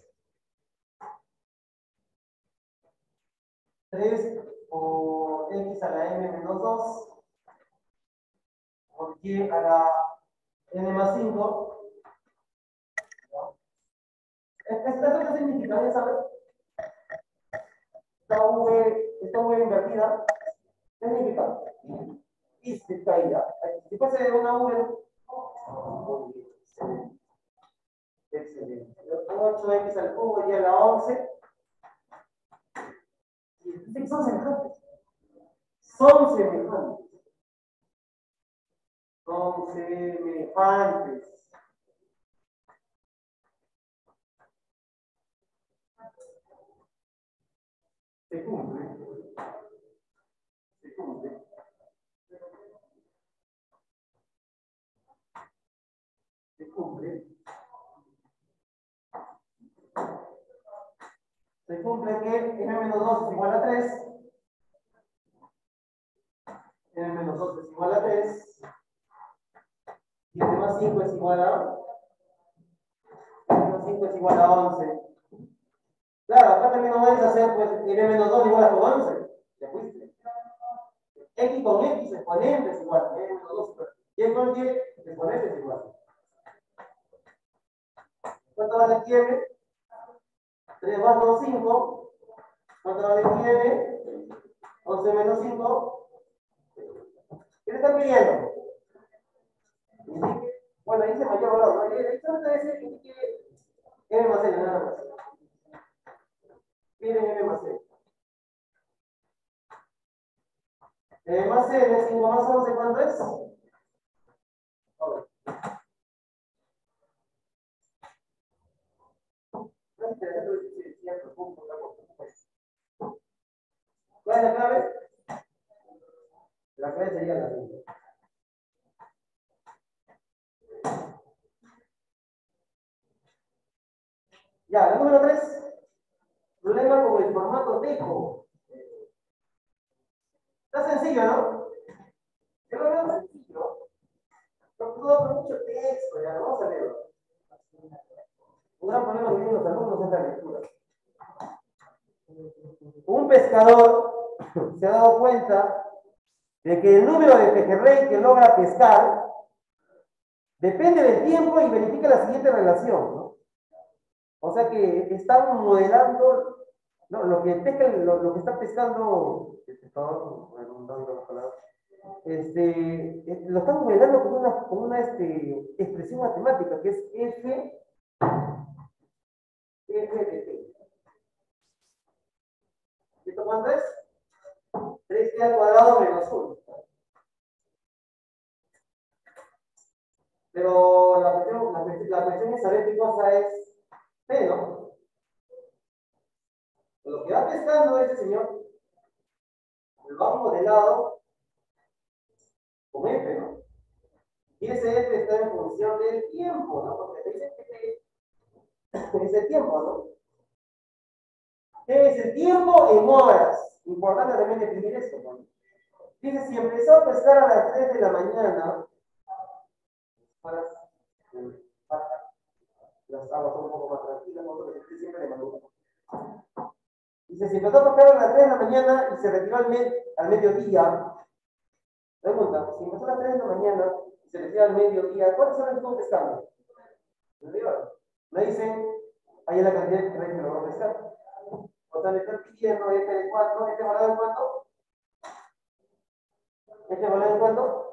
tres por X a la M menos dos. Por Y a la N más cinco. ¿Esto qué significa? ¿Ya saben? Esta V, esta V invertida, ¿qué significa? Y se caída. Si fuese una V, oh, excelente. Excelente. ocho X al cubo y a la once. Y son semejantes. Son semejantes. Son semejantes. Se cumple. Se cumple. Se cumple. Se cumple que m menos dos es igual a tres. M menos dos es igual a tres. Y m más cinco es igual a. M más cinco es igual a once. Claro, acá también no vais a hacer pues m menos dos igual a once. Ya fuiste. X con X, exponente es igual. M menos dos. Y con Y, exponente es igual. ¿Cuánto vale aquí M? tres más dos, cinco. ¿Cuánto vale aquí M? once menos cinco. ¿Qué le están pidiendo? Bueno, dice mayor valor, ¿no? Ahí solamente dice que M más N, nada más. Piden M más N. M más N, cinco más once, ¿cuánto es? A ¿cuál es la clave? La clave sería la misma. Ya, el número tres. Problema con el formato tejo. Está sencillo, ¿no? Yo lo veo sencillo. Pero todo con mucho texto, ya, vamos a leerlo. Un gran problema que tienen los alumnos es la lectura. Un pescador se ha dado cuenta de que el número de pejerrey que logra pescar depende del tiempo y verifica la siguiente relación, ¿no? O sea que están modelando, no, lo que pesca, lo, lo que está pescando el pescador, este, lo están modelando con una, con una este, expresión matemática que es F, F de T. ¿Y esto cuánto es? tres t al cuadrado menos uno. Pero la cuestión, la cuestión, la cuestión es saber qué cosa es t, ¿no? Lo que va pescando este señor, lo va modelado como f, ¿no? Y ese f está en función del tiempo, ¿no? Porque te dice que es el tiempo, ¿no? ¿Qué es el tiempo en horas? Importante también definir esto, ¿no? Dice, si empezó a pescar a las tres de la mañana, para las aguas son un poco más tranquilas, nosotros siempre de madrugada. Dice, si empezó a pescar a las tres de la mañana y se retiró al, med al mediodía, pregunta, si empezó a las tres de la mañana y se retiró al mediodía, ¿cuántas horas estuvo pescando? Me dicen, ahí es la cantidad de que lo va a pescar. O sea, me están pidiendo este de cuánto, este valor de cuánto, este valor de cuánto,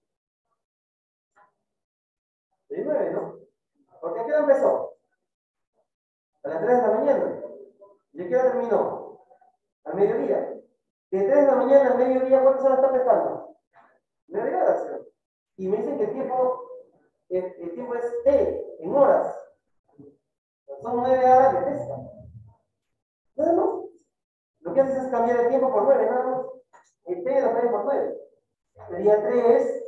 de nueve, ¿no? Porque ¿a qué hora empezó? A las tres de la mañana. ¿Y a qué hora terminó? Al mediodía. De tres de la mañana al mediodía, ¿cuántas horas está pescando? nueve horas, ¿sí? Y me dicen que el tiempo, el, el tiempo es T, en horas. Son nueve horas de pesca. Nada más. Lo que haces es cambiar el tiempo por nueve, nada más. El T lo cambias por nueve. Sería tres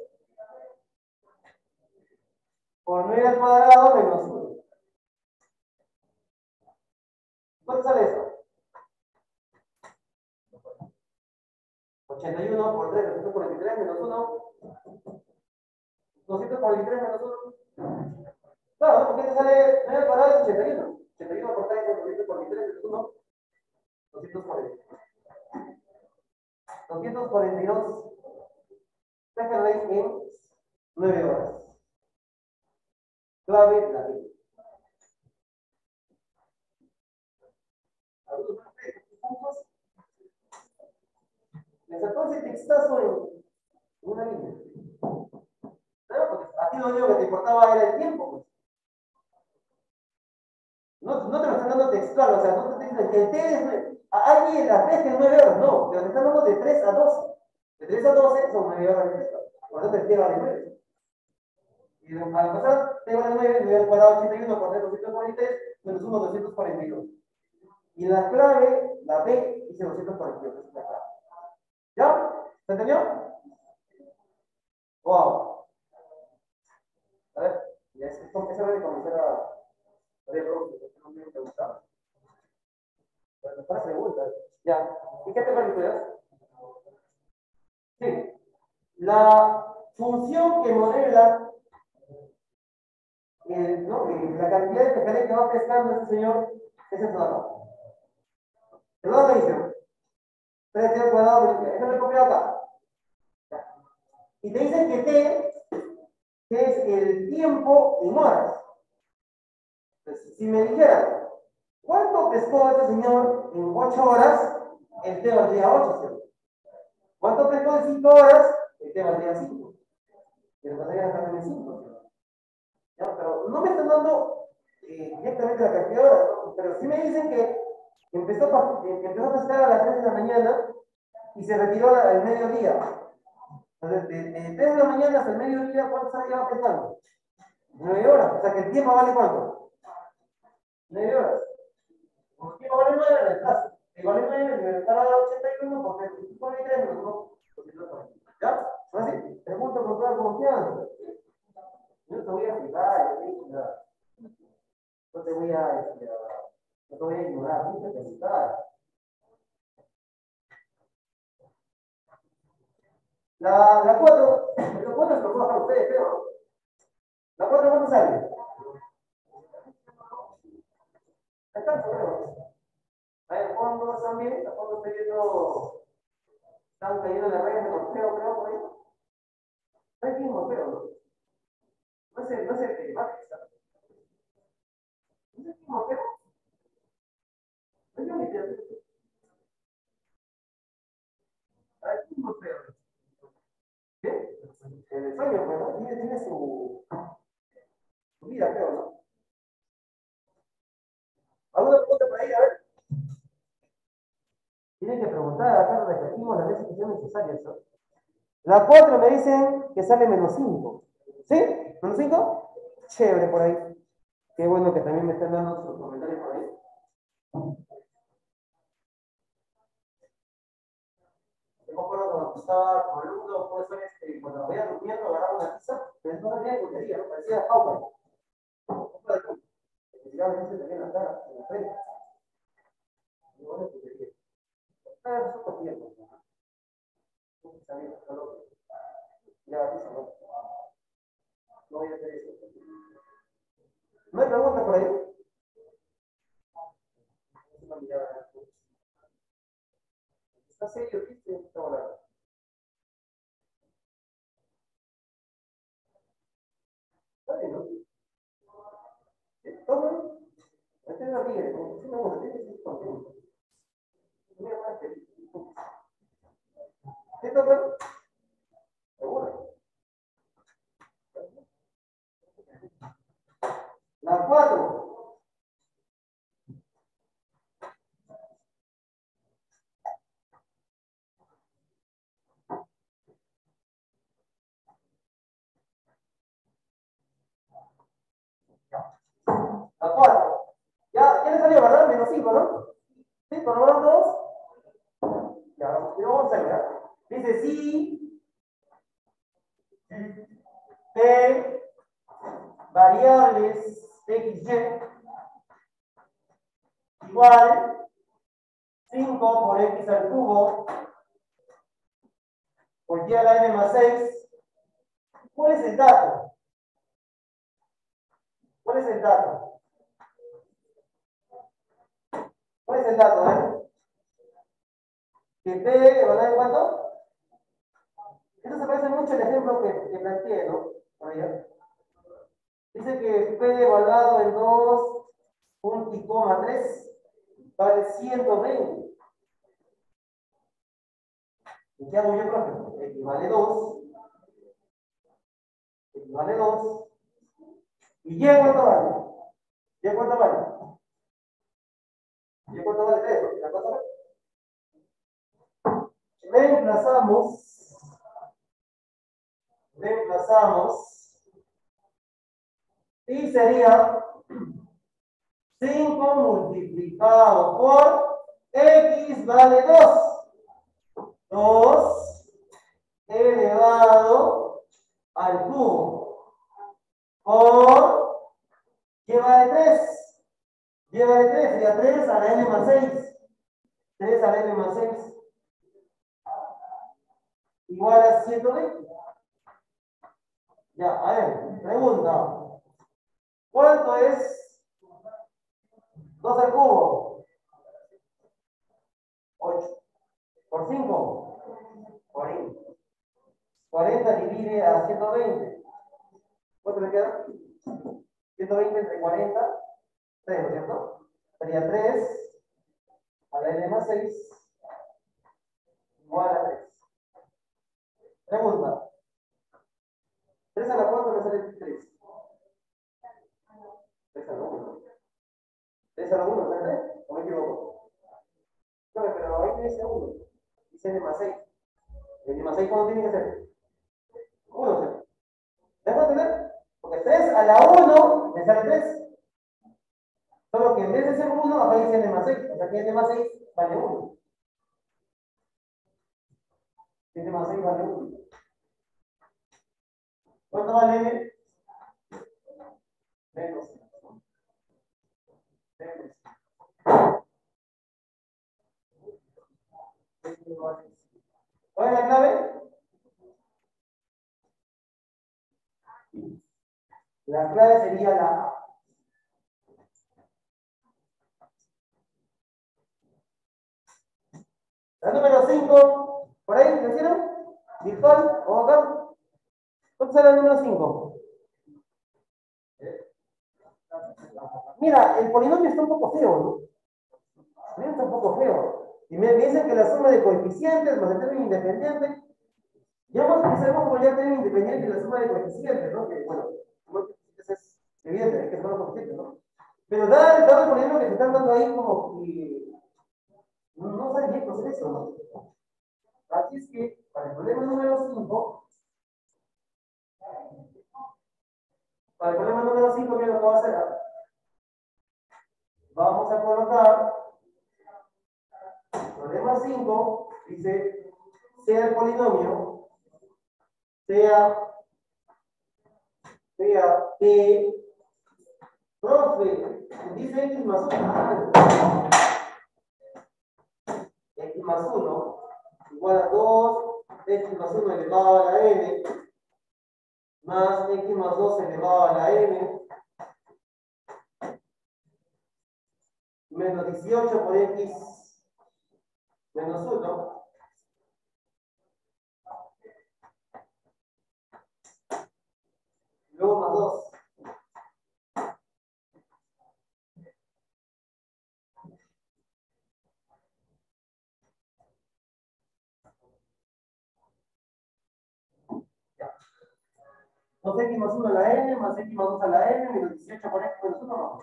por nueve al cuadrado menos uno. ¿Cuánto sale eso? ochenta y uno por tres, doscientos cuarenta y tres menos uno. doscientos cuarenta y tres menos uno. Claro, ¿no? Porque te sale nueve al cuadrado es ochenta y uno. ochenta y uno por tres, doscientos cuarenta y tres menos uno. doscientos cuarenta. doscientos cuarenta y dos. Déjalo en nueve horas. Clave la I. Me sacó ese textazo en una línea. Claro, porque a ti lo único que te importaba era el tiempo. Pues. No, no te lo están dando textual, o sea, no te dicen que el T es. Alguien las veces es nueve horas, no, te lo están dando de tres a doce. De tres a doce son nueve horas de texto. Por eso el T vale nueve. Y al pasar, T vale nueve, nueve al cuadrado ochenta y uno por doscientos cuarenta y tres, menos uno, doscientos cuarenta y dos. Y la clave, la B, dice doscientos cuarenta y dos. Es la clave. ¿Ya? ¿Se entendió? Wow. A ver, ya es que es hora de comenzar a ver rojo, porque no me preguntaba. Pero para preguntas. Ya. ¿Y qué te parece? Sí. La función que modela eh, ¿no? eh, la cantidad de pescadores que va pescando este señor es el plátano. El plátano me dice tres t al cuadrado, eso lo he copiado acá. Ya. Y te dicen que T, que es el tiempo en horas. Entonces, si me dijeran, ¿cuánto pescó este señor en ocho horas? El T valdría ocho. ¿Cuánto pescó en cinco horas? El T valdría cinco. Y el pasaría también en cinco. ¿Ya? Pero no me están dando eh, directamente la cantidad de horas, ¿no? Pero sí me dicen que empezó, eh, empezó a pescar a las tres de la mañana y se retiró al mediodía. Entonces, de, de tres de la mañana hasta el mediodía, ¿cuántas horas lleva pescando? nueve horas. O sea que el tiempo vale ¿cuánto? nueve horas. El tiempo vale nueve en el plazo. Si vale nueve, el nivel está a ochenta y uno por trescientos cuarenta y tres menos uno. ¿Ya? ¿Así? Pregunta por toda confianza. Yo te voy a explicar, no te voy a, este, no te voy a ignorar, no te voy a explicar. La, la cuatro, la cuatro se lo puedo dejar a ustedes, pero la cuatro ¿cuánto sale? Está pero ahí el fondo también, el fondo está viendo, están cayendo las redes de morfeo, creo, por ahí. No es bien morfeo, ¿no? No es el, no es el que más está. ¿No es el morfeo? No es el morfeo. ¿Para qué morfeo? ¿Qué? El sueño, pues, ¿no? Tiene, tiene su, su vida, creo, ¿no? ¿Alguna pregunta por ahí? A ver. ¿Sí? Tienen que preguntar, acá repetimos las veces que sean necesarias. ¿No? La cuatro me dicen que sale menos cinco. ¿Sí? ¿Menos cinco? Chévere por ahí. Qué bueno que también me están dando sus comentarios por ahí. Yo me acuerdo cuando estaba con alumno, puede ser este, cuando me veía durmiendo, agarraba una pizza, pero no tenía cotería, ¿no? Parecía Howard. Que tiraba el también en la cara, en la frente. Y bueno, cotería. Ah, eso es tiempo. Ya, pizza, no. No voy a hacer eso. ¿No hay preguntas por ahí? ¿Está serio, viste? Está volando. Está bien, ¿no? ¿Todo? Este es la tigre, como si me gusta, tiene que ser contento. Mira, más feliz. ¿Sí, todo? ¿Seguro? La cuatro. La cuatro. Ya, ya le salió, ¿verdad? Menos cinco, ¿no? ¿Sí? ¿Por lo menos dos? Ya, vamos a ver. Dice sí, P, variables X, Y, igual cinco por X al cubo, por Y a la N más seis. ¿Cuál es el dato? ¿Cuál es el dato? ¿Cuál es el dato, eh? Que P va a dar cuánto? Esto se parece mucho al ejemplo que, que planteé, ¿no? Dice que P evaluado en dos punto coma tres vale ciento veinte. ¿Y qué hago yo, profe? Equivale dos. Equivale dos. ¿Y Y cuánto vale? ¿Y cuánto vale? ¿Y cuánto vale tres? Porque la cosa reemplazamos, reemplazamos, y sería cinco multiplicado por X vale dos. dos elevado al cubo por Y vale tres. Y vale tres, sería tres a la N más seis. tres a la N más seis. Igual a ciento veinte. Ya, a ver, pregunta. ¿Cuánto es dos al cubo? ocho. ¿Por cinco? cuarenta. cuarenta divide a ciento veinte. ¿Cuánto le queda? ciento veinte entre cuarenta. tres, ¿no es cierto? Sería tres a la N más seis igual a tres. Pregunta. tres a la cuatro me sale tres. tres a la uno. tres a la uno, ¿verdad? ¿O me equivoco? No, pero ahí tiene ese uno. Dice N más seis. ¿N más seis cuánto tiene que ser? uno, ¿sí? ¿Me puedo entender? Porque tres a la uno me sale tres. Solo que en vez de ser uno, acá dice N más seis. O sea que N más seis vale uno. N más seis vale uno. ¿Cuánto vale N? Menos. Menos. ¿Cuál es la clave? La clave sería la A. La número cinco, ¿por ahí? ¿Me hicieron? ¿Virtual? ¿O acá? ¿Cuánto sale el número cinco? Mira, el polinomio está un poco feo, ¿no? Está un poco feo. Y me dicen que la suma de coeficientes más el término independiente. Ya sabemos cómo ya el término independiente y la suma de coeficientes, ¿no? Que bueno, eso es evidente, hay que sumar los coeficientes, ¿no? Pero dado el polinomio que se están dando ahí como que No, no sabe bien hacer eso, ¿no? Así es que, para el problema número cinco, para el problema número cinco, ¿qué es lo que voy a hacer? Vamos a colocar, problema cinco, dice, sea el polinomio, sea, sea que, profe, dice x más uno, x más uno, igual a dos, x más uno elevado a la n, más x más dos elevado a la n, menos dieciocho por x menos uno, luego más dos. dos x más uno a la n, más x más dos a la n, menos dieciocho por x menos uno, más.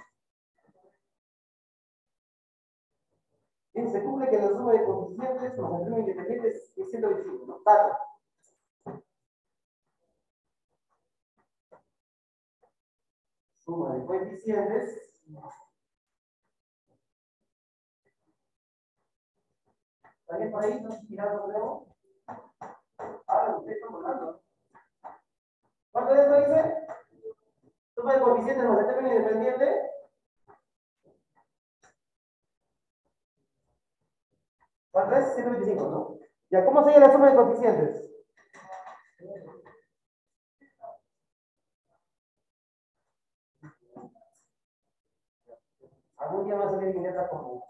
Bien, se cumple que la suma de coeficientes más el término independiente es ciento veinticinco, ¿no? Dato. Suma de coeficientes. ¿Alguien por ahí? ¿No se tiraron el problema? Ah, ustedes están volando. ¿Cuánto de esto dice? Suma de coeficientes más el término independiente. ¿Cuánto es? ciento veinticinco, ¿no? Ya, ¿cómo sería la suma de coeficientes? Algún día más se tiene que intentar como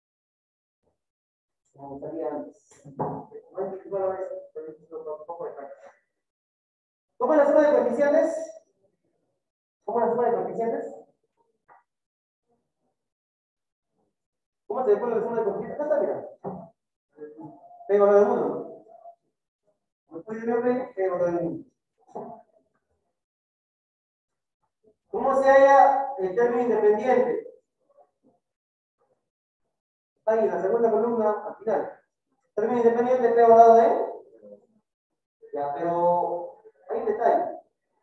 me gustaría antes. No es que bueno, es un poco de práctica. ¿Cómo es la suma de coeficientes? ¿Cómo es la suma de coeficientes? ¿Cómo se descubre la suma de coeficientes? Acá está, mira. Tengo lo del uno. Después de nueve, tengo lo del uno. ¿Cómo se halla el término independiente? Está ahí en la segunda columna al final. Término independiente P al lado de. Ya, pero hay un detalle.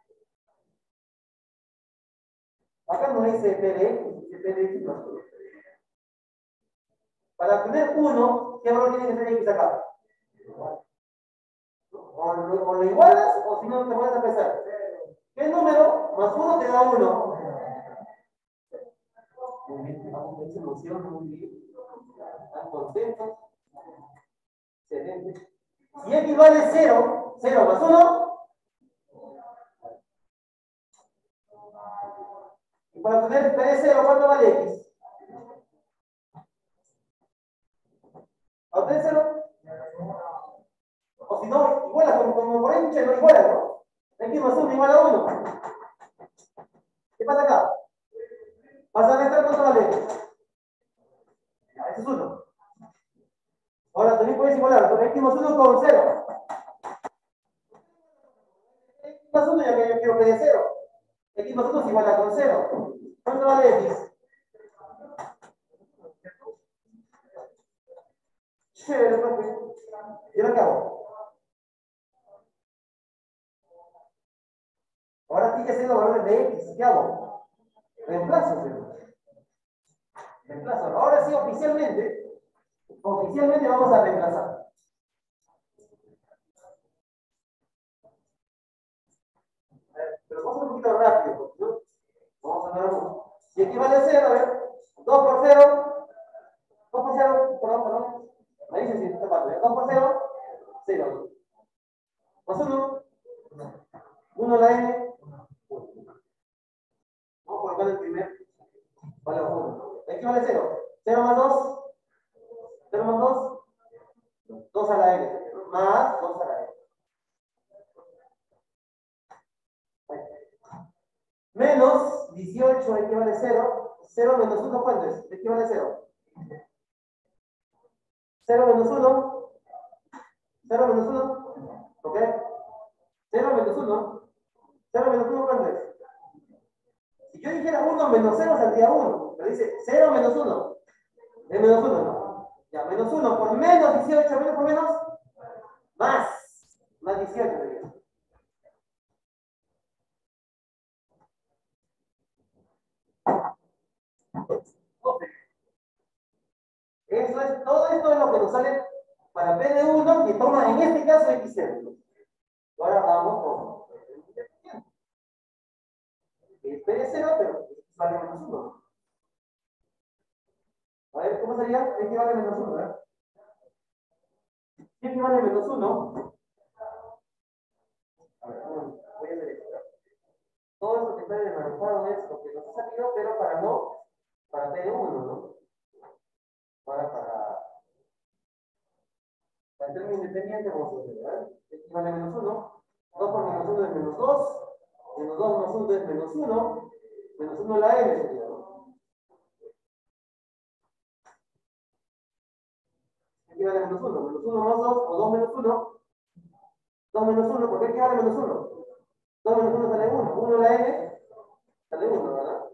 Acá no dice P de X, dice P de X más uno. Para obtener uno, ¿qué valor tiene que ser X acá? O lo, o lo igualas o si no te puedes a pesar. ¿Qué número más uno te da uno? Muy bien, vamos a esa emoción, muy bien. ¿Están contentos? Excelente. Si X vale cero, cero más uno. Y para obtener P de cero, ¿cuánto vale X? ¿A obtener cero? O si no, iguala, como, como por ahí, no iguala, ¿no? X más uno igual a uno. ¿Qué pasa acá? Vas a restar cuánto vale X. Ya, ese es uno. Ahora también puedes igualar con X más uno con cero. X más uno ya que yo quiero que dé cero. X más uno es igual a con cero. ¿Cuánto vale X? Chévere, profe. ¿Y ahora qué hago? Ahora tiene que ser los valores de X. ¿Qué hago? Reemplazo, ¿cierto? Reemplazo. Ahora sí, oficialmente, oficialmente vamos a reemplazar. Pero vamos a un poquito rápido, ¿no? Vamos a ver uno. Si X vale cero, a ver, dos por cero, dos por cero, perdón, perdón. Me dice si está parte, dos por cero, cero. Más uno, uno la n, uno. Vamos a colocar el primer, vale uno. X vale cero, cero más dos, cero más dos, dos a la n, más dos a la n. Menos dieciocho equivale a cero. cero menos uno, ¿cuánto es? Equivale a cero. cero menos uno. cero menos uno. ¿Ok? cero menos uno. cero menos uno, ¿cuánto es? Si yo dijera uno menos cero, saldría uno. Pero dice cero menos uno. Es menos uno, ¿no? Ya, menos uno por menos dieciocho, menos por menos, más, más dieciocho. doce. Eso es, todo esto es lo que nos sale para P de uno, que toma en este caso X cero. Ahora vamos con P de cero, pero X vale menos uno. A ver, ¿cómo sería? X vale menos uno, ¿verdad? X vale menos uno. A ver, voy a hacer esto. Todo esto que está en el manejado es lo que nos ha salido, pero para no, para P de uno, ¿no? Ahora para, para el término independiente vamos a hacer, ¿verdad? X vale menos uno. dos por menos uno es menos dos. Menos dos más uno es menos uno. Menos uno la m sería, ¿no? Aquí vale menos uno. Menos uno más dos o dos menos uno. dos menos uno, ¿por qué aquí vale menos uno? dos menos uno sale uno. uno la n sale uno, ¿verdad?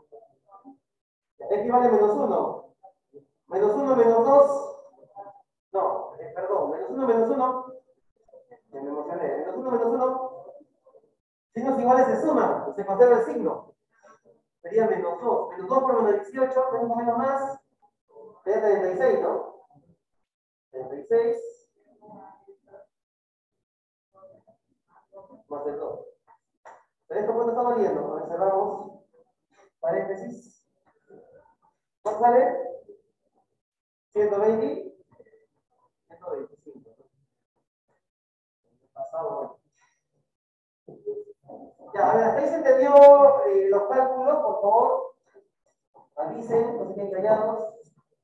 Aquí vale menos uno. Menos uno menos dos. No, eh, perdón. Menos uno menos uno. Me emocioné. Menos uno menos uno. Signos iguales se suman. Se conserva el signo. Sería menos dos. Menos dos por menos dieciocho. Menos menos más. Sería treinta y seis, ¿no? treinta y seis. Más el dos. Pero esto cuánto está valiendo. A ver, cerramos. Paréntesis. ¿Cuánto sale? ciento veinte. ciento veinticinco. Pasado. Ya, a ver, hasta ahí se entendió eh, los cálculos, por favor. Avisen, no se queden callados.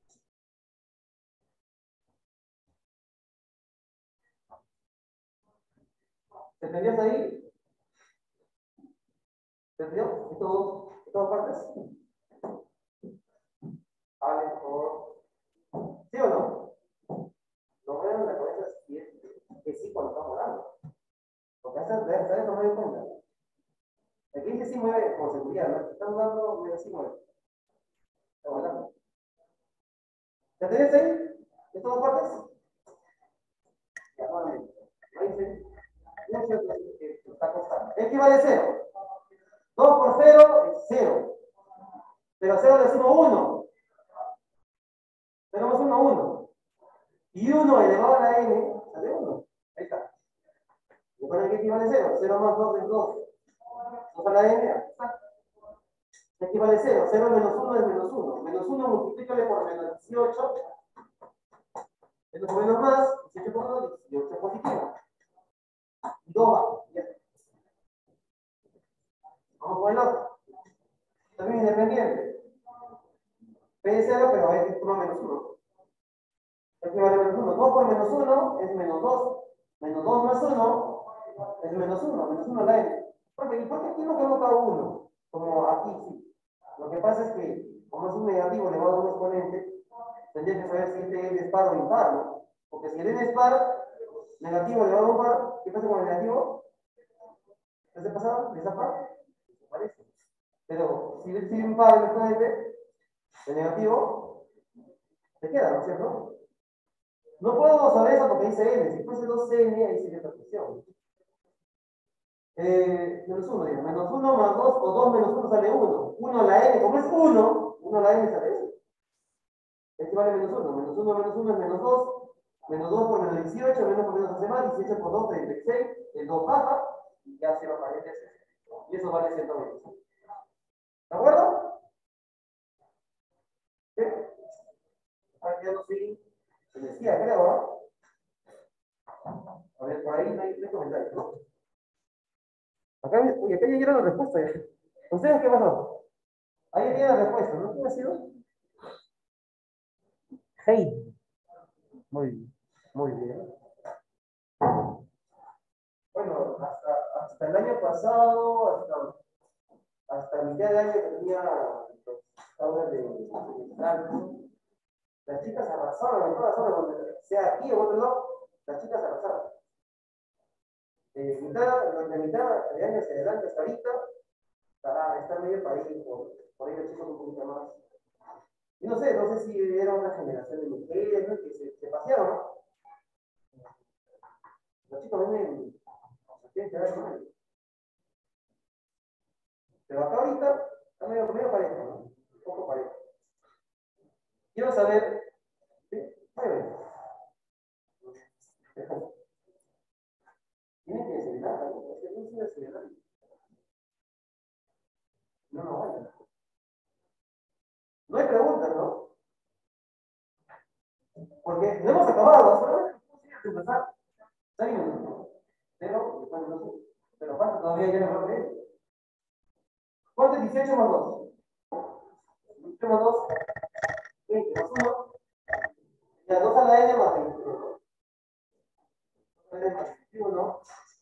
¿Se entendió hasta ahí? ¿Se entendió? ¿En todo, en todas partes? Hablen, por favor. ¿Sí o no? No vean la cabeza si es que sí cuando estamos hablando. Porque hasta de eso no me doy cuenta. Aquí dice sí mueve con seguridad, ¿no? Están dando, mira, sí mueve. Está volando. ¿Se entendés ahí? ¿En todas partes? Ya, nuevamente. Ahí dice. No sé qué está costando. ¿Qué vale cero? dos por cero es cero. Pero cero le sumo uno. Tenemos uno, uno. Y uno elevado a la n sale uno. Ahí está. Recuerden que aquí vale cero. cero más dos es dos. dos a la n. Aquí vale cero. cero menos uno es menos uno. Menos uno multiplícale por menos dieciocho. Menos por menos más. dieciocho por dos, dieciocho positivo. Y dos va. Ya. Vamos por el otro. También independiente. P de cero, pero a veces toma menos uno. Aquí vale menos uno. dos por menos uno es menos dos. Menos dos más uno es menos uno. Menos uno la n. ¿Por qué? ¿Y por qué aquí no coloca uno? Como aquí sí. Lo que pasa es que, como es un negativo elevado a un exponente, tendría que saber si este n es par o impar, ¿no? Porque si el n es par, negativo elevado a un par, ¿qué pasa con el negativo? ¿Qué se pasa? ¿De esa par? Desaparece. Pero si es impar el exponente, el negativo se queda, ¿no es cierto? No puedo saber eso porque dice n. Si fuese dos n, ahí sería otra cuestión. Eh, menos uno, digo. Menos uno más dos, o dos menos uno sale uno. uno a la n, como es uno, uno a la n sale uno. Este vale menos uno. Menos uno menos uno es menos dos. Menos dos por menos dieciocho, menos por menos hace más. dieciocho por dos, treinta y seis. El dos baja y ya cero aparece. Y eso vale ciento veinticinco. ¿De acuerdo? ¿Sí? Ahora ya no sé. Se decía, creo, ¿no? A ver, por ahí no hay, no hay comentarios, ¿no? Acá, uy, acá ya llegó la respuesta. Ya. ¿Ustedes qué pasó? Ahí viene la respuesta, ¿no? ¿Qué ha sido? Hey. Muy bien. Muy bien. Bueno, hasta, hasta el año pasado, hasta, hasta mitad de año que tenía pues, aulas de, de trans, las chicas arrasaron en todas las aulas, donde sea aquí o en otro lado, las chicas arrasaron. De mitad, de mitad de año hacia adelante hasta ahorita, está, está medio país, por, por ahí los chicos un poquito más. Y no sé, no sé si era una generación de mujeres, ¿no? Que se, se pasearon, ¿no? Los chicos venden, tienen que ver con ellos. Pero acá ahorita está medio, medio parejo, ¿no? Un poco parejo. Quiero saber, ¿sí? Mueve. Tienen que acelerar, ¿no? Porque no se acelerar. No, no vaya. No hay preguntas, ¿no? Porque no hemos acabado, solamente empezar. Está bien, pero, bueno, no sé. Pero falta todavía ya no lo. ¿Cuánto es dieciocho más dos? dieciocho más dos, veinte más uno. Ya dos a la n más veintiuno. N más veintiuno.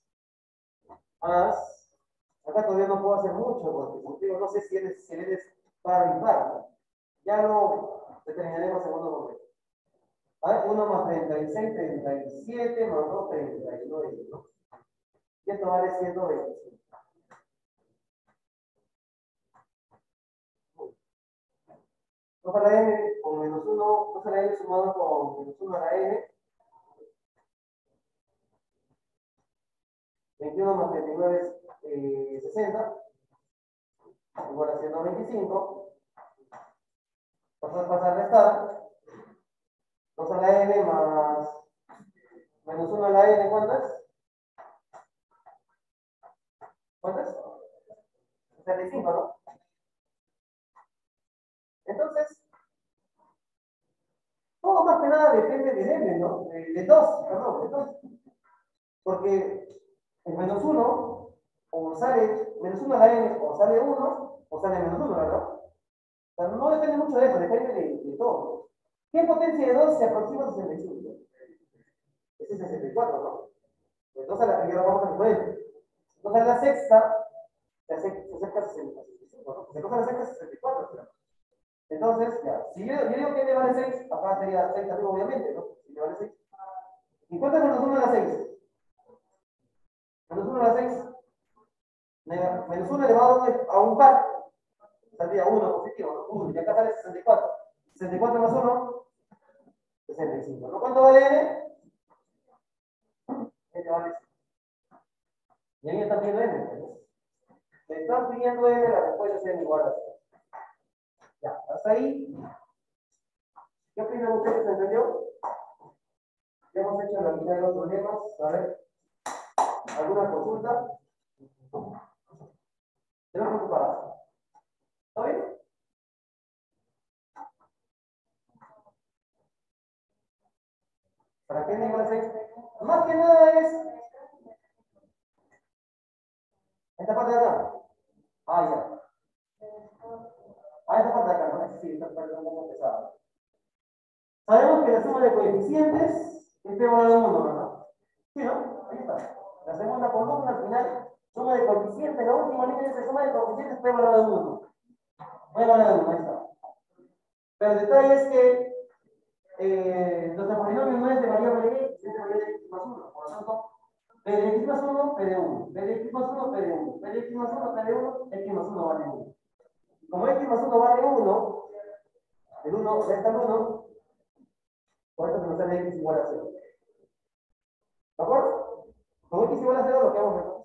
Más. Acá todavía no puedo hacer mucho, porque como digo, no sé si eres, si eres par y par, ¿no? Ya lo determinaremos en segundo momento. A ver, uno más treinta y seis, treinta y siete, más dos, treinta y nueve, ¿no? Y esto vale ciento veinticinco. dos a la n con menos uno, dos a la n sumado con menos uno a la n. veintiuno más treinta y nueve es eh, sesenta. Igual a ciento veinticinco. Pasar, pasar, restar. dos a la n más menos uno a la n, ¿cuántas? ¿Cuántas? sesenta y cinco, ¿no? Entonces, todo más que nada depende de n, ¿no? De, de dos, perdón, de dos. Porque el menos uno, o sale menos uno a la n, o sale uno, o sale menos uno, ¿verdad? O sea, no depende mucho de eso, depende de, de todo. ¿Qué potencia de dos se aproxima a sesenta y cinco? Ese es sesenta y cuatro, ¿no? Pues dos a la primera vamos a resolver. dos a la sexta se acerca a sesenta y cinco, ¿no? Se coge a la sexta sesenta y cuatro, ¿no? Entonces, ya, si yo, yo digo que n vale seis, acá sería seis arriba, obviamente, ¿no? Si n vale seis. ¿Y cuánto es menos uno a la seis? Menos uno a la seis. Menos uno elevado a un par. Saldría uno positivo, ¿no? uno. Y acá sale sesenta y cuatro. sesenta y cuatro más uno, sesenta y cinco. ¿No? ¿Cuánto vale n? N vale cinco. Y ahí están pidiendo n. ¿No? Me están pidiendo n, la respuesta sería igual a cero. Ya, hasta ahí. ¿Qué opinan ustedes? ¿Se entendió? Ya hemos hecho la mitad de los problemas. A ver, ¿alguna consulta? Tenemos preocupadas. ¿Está bien? ¿Para qué n igual a seis? Más que nada es esta parte de acá. Ah, ya. Ah, esta parte de acá, ¿no? Sí, esta parte es un poco pesada. Sabemos que la suma de coeficientes es p igual a uno, ¿verdad? Sí, ¿no? Ahí está. La segunda columna al final, suma de coeficientes, la última línea dice suma de coeficientes p igual a uno. P igual a uno, ahí está. Pero el detalle es que eh, nuestro polinomio no es de variable x, es de variable x más uno. Por lo tanto, p de x más uno, p de uno. P de x más uno, p de uno. P de x más uno, p de uno, x más uno vale uno. Como x más uno vale uno, el uno resta el uno, por eso se nos sale x igual a cero. ¿De acuerdo? Con x igual a cero lo que vamos a hacer.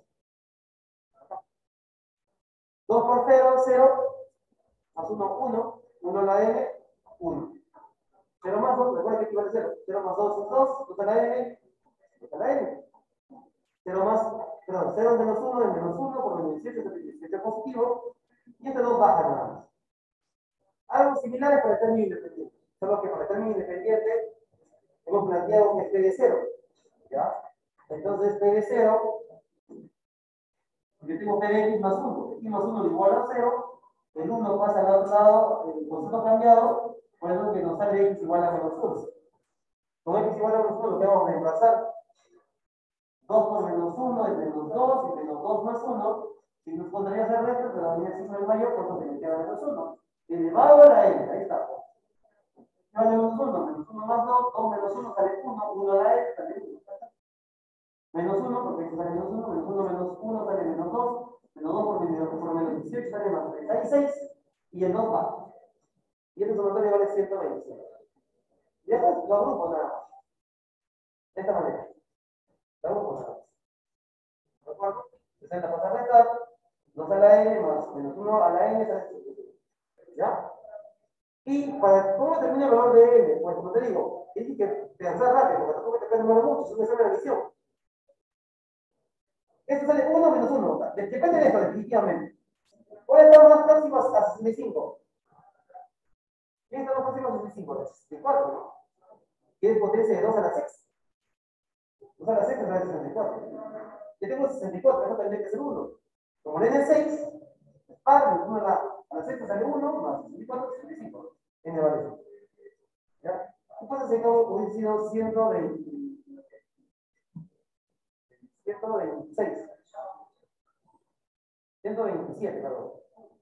dos por cero, cero, más uno, uno, uno a la n, uno. cero más dos, recuerda que equivale a cero. cero más dos es dos, dos a la n, dos a la n. cero más, perdón, cero menos uno es menos uno, por menos dieciocho es dieciocho positivo, y este dos baja nada más. Algo similar es para el término independiente, solo que para el término independiente hemos planteado que es p de cero, ¿ya? Entonces p de cero, yo tengo p de x más uno, x más uno igual a cero, el uno pasa al otro lado, el concepto cambiado, por eso que nos sale x igual a menos uno. Con x igual a menos uno lo que vamos a reemplazar. dos por menos uno es menos dos, y menos dos más uno, si nos pondrías el resto, pero la unidad signo es mayor, por eso me queda menos uno. Elevado a la n, ahí está. Vale menos uno, menos uno más dos, dos menos uno sale uno, uno a la n sale uno. Menos uno, porque esto sale menos uno, menos uno menos uno sale menos dos, menos dos por menos, por menos dieciocho sale más treinta y seis, y el dos va. Y este sumatorio vale ciento veintisiete. Y después lo agrupo nada más. De esta manera. Lo agrupo nada más. ¿De acuerdo? sesenta pasa a restar, dos a la n más menos uno a la n, ¿ya? Y para cómo termina el valor de n, pues como te digo, tienes que pensar rápido, porque tampoco te puedes demorar mucho, es una sola revisión. Esto sale uno menos uno, depende de esto, definitivamente. ¿Cuál está más próximo a sesenta y cinco? ¿Quién está más próximo a sesenta y cinco? sesenta y cuatro, ¿no? Tiene potencia de dos a la seis. dos a la seis es la de sesenta y cuatro. Yo tengo sesenta y cuatro, eso tendría que ser uno. Como n es seis, par, uno a la, a la sexta sale uno, más sesenta y cuatro, sesenta y cinco. N vale eso. ¿Ya? ¿Qué pasa si acá hubiese sido ciento veinte, ciento veintiséis? ciento veintisiete, perdón.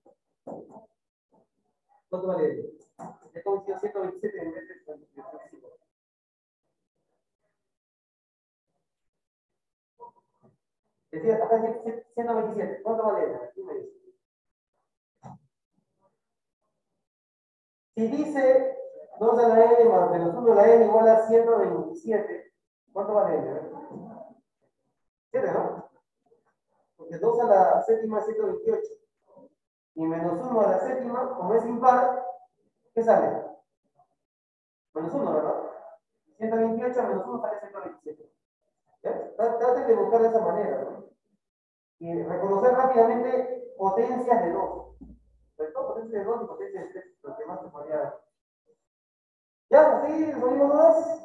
¿Cuánto vale? Acá hubiese sido ciento veintisiete en vez de sesenta y cinco. Decía, acá es ciento veintisiete. ¿Cuánto vale? Aquí me dice. Si dice dos a la n más menos uno a la n igual a ciento veintisiete, ¿cuánto vale n? siete, ¿no? Porque dos a la séptima es ciento veintiocho. Y menos uno a la séptima, como es impar, ¿qué sale? Menos uno, ¿verdad? ciento veintiocho menos uno sale ciento veintisiete. ¿Ya? Traten de buscar de esa manera, ¿no? Y reconocer rápidamente potencias de dos. Sobre todo potencias de dos y potencias de tres, lo que más se podría ver. ¿Ya? ¿Sí? ¿Resolvimos dudas?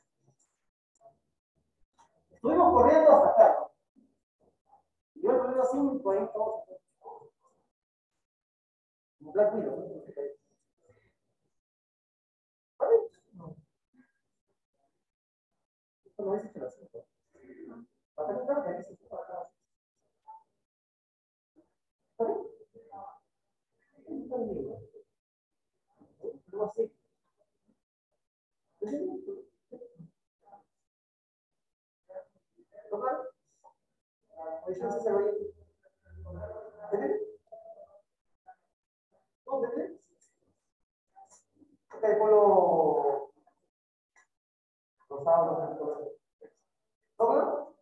Estuvimos corriendo hasta acá. Yo he perdido cinco ahí todos. Un Black Widow, ¿no? ¿Vale? No. Esto no es hecho las cinco. Hasta que claro que dice cinco acá. ¿Está bien? Está bien. Luego así. ¿No claro? Eso sí se ve. ¿Entendés? ¿No entendés? Acá hay polo rosado, no sé. ¿No claro?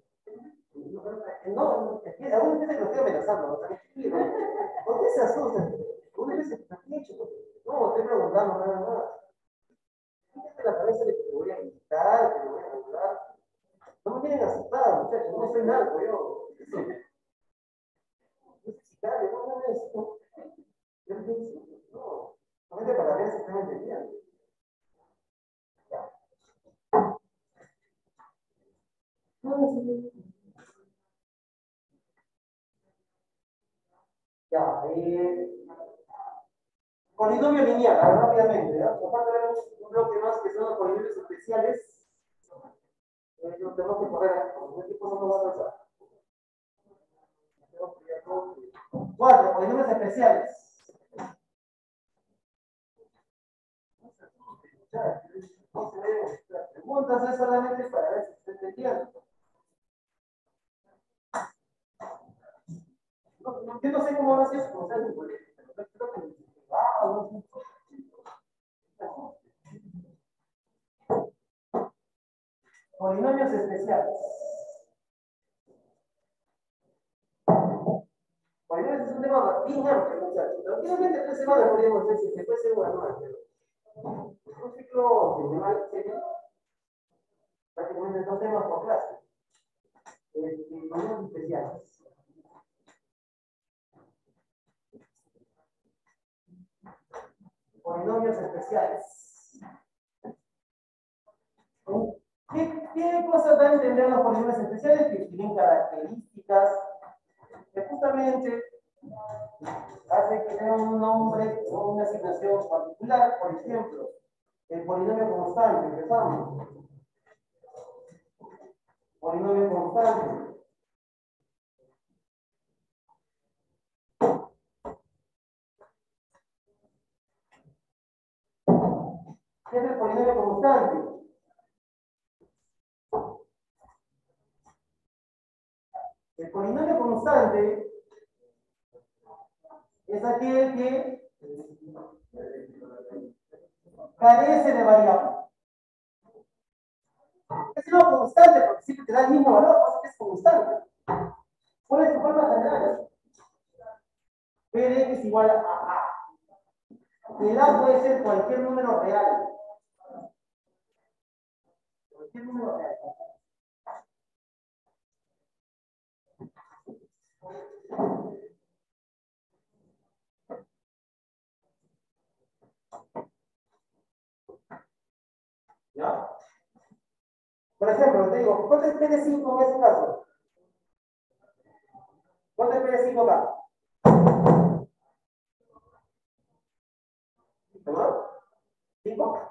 No, es que aún piensa que lo estoy amenazando, ¿no? ¿Por qué se asustan? Una vez se hecho. No, estoy preguntando nada más. Fíjate la cabeza de que te voy a invitar, que te voy a ayudar. No me quieren asustar, muchachos, no soy narco, yo. No sé si cabe, no, no es. No, yo no pienso, no. Solamente para ver si están entendiendo. Ya. No, sí. Ya, eh. Polinomio lineal, a ver, rápidamente, ¿ya? Aparte tenemos un bloque más que son los polinomios especiales. Eh, no tenemos que correr, porque el tiempo no nos va a pasar. Cuatro, polinomios especiales. Las preguntas es solamente para ver si se está entendiendo. No, no, yo no sé cmo haces eso, como sea en un colegio, pero creo que ah, no. Polinomios especiales. Polinomios es un tema bien amplio, muchachos. Tranquilamente tres semanas podríamos decir, se puede ser una nueva, pero un ciclo minimal sería prácticamente dos temas por clase. Eh, polinomios especiales. Polinomios especiales. ¿Qué, ¿Qué cosa da a entender los polinomios especiales? Que tienen características que justamente hace que tenga un nombre o una asignación particular. Por ejemplo, el polinomio constante, empezamos. Polinomio constante. ¿Qué es el polinomio constante? El polinomio constante es aquel que carece de variable. Es una constante porque siempre te da el mismo valor, pasa que es constante. ¿Cuál es tu forma general? P de X igual a A. El A puede ser cualquier número real. Cualquier número real. ¿Ya? Por ejemplo, te digo, ¿cuánto es P de cinco en este caso? ¿Cuánto es P de cinco acá? ¿Seguro? ¿cinco?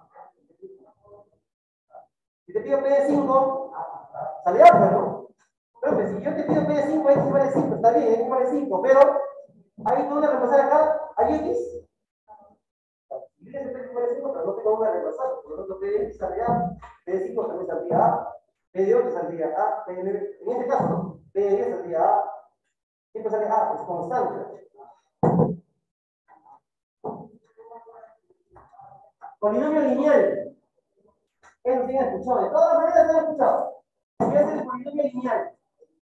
Si te pido P de cinco, sale alfa, ¿no? Pero pues, si yo te pido P de cinco, X vale cinco, está bien, X vale cinco, pero hay una reemplazar acá, hay X. Si yo P vale cinco, pero no tengo una reemplazar, por lo tanto P de X saldría A, P de cinco también saldría A, P de ocho saldría A, P de nueve, en este caso, ¿no? P de diez saldría A, siempre sale A, es constante. Polinomio lineal. Eso sí han escuchado, de todas maneras se han escuchado. ¿Qué es el polinomio lineal?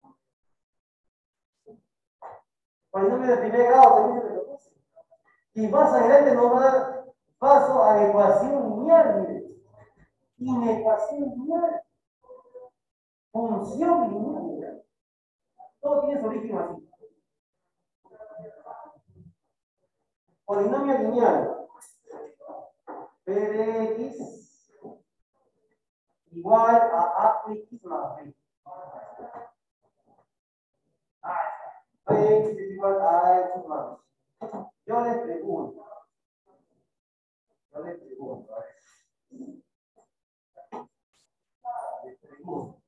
Polinomio de primer grado también se le conoce. Y más adelante nos va a dar paso a ecuación lineal, mire. Inecuación lineal. Función lineal, mire. Todo tiene su origen así. Polinomio lineal. P de X igual a Ax más B. Ah, P de X es igual a X más B. Yo les pregunto. Yo les pregunto. A ver. Les pregunto.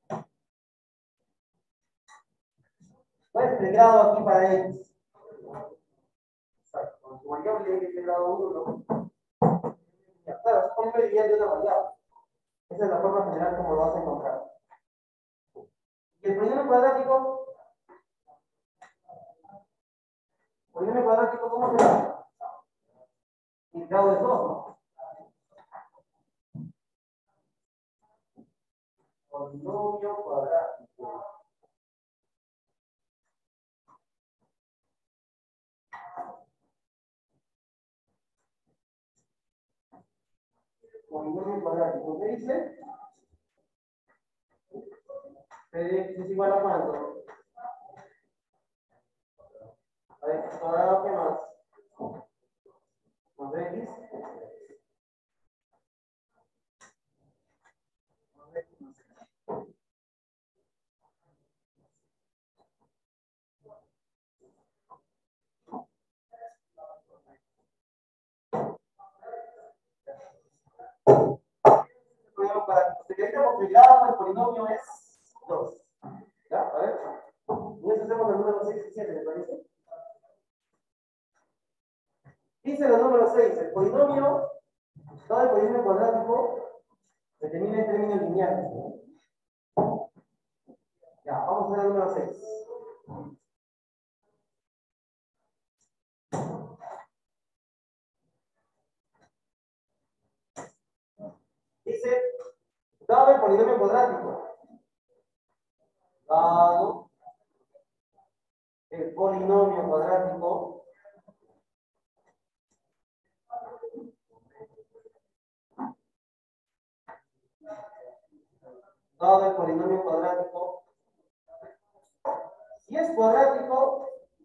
¿Cuál es el grado aquí para X? Exacto. Con su variable X es el grado uno, ¿no? Ya, claro, es polinomio lineal de una variable. Esa es la forma general como lo vas a encontrar. Y el polinomio cuadrático, el polinomio cuadrático, ¿cómo se llama? El grado es dos, ¿no? Polinomio cuadrático. Polinomio cuadrático. ¿Qué dice? P de X es igual a cuánto? A X cuadrado, ¿qué más? Más X. Más X más X. Polinomio cuadrático. Se queda porque el grado del polinomio es dos. ¿Ya? A ver. Y eso hacemos el número seis y siete, ¿me parece? Dice el número seis, el polinomio, todo el polinomio cuadrático se termina en términos lineales. Ya, vamos a ver el número seis. Dice, dado el polinomio cuadrático, dado el polinomio cuadrático, dado el polinomio cuadrático, si es cuadrático,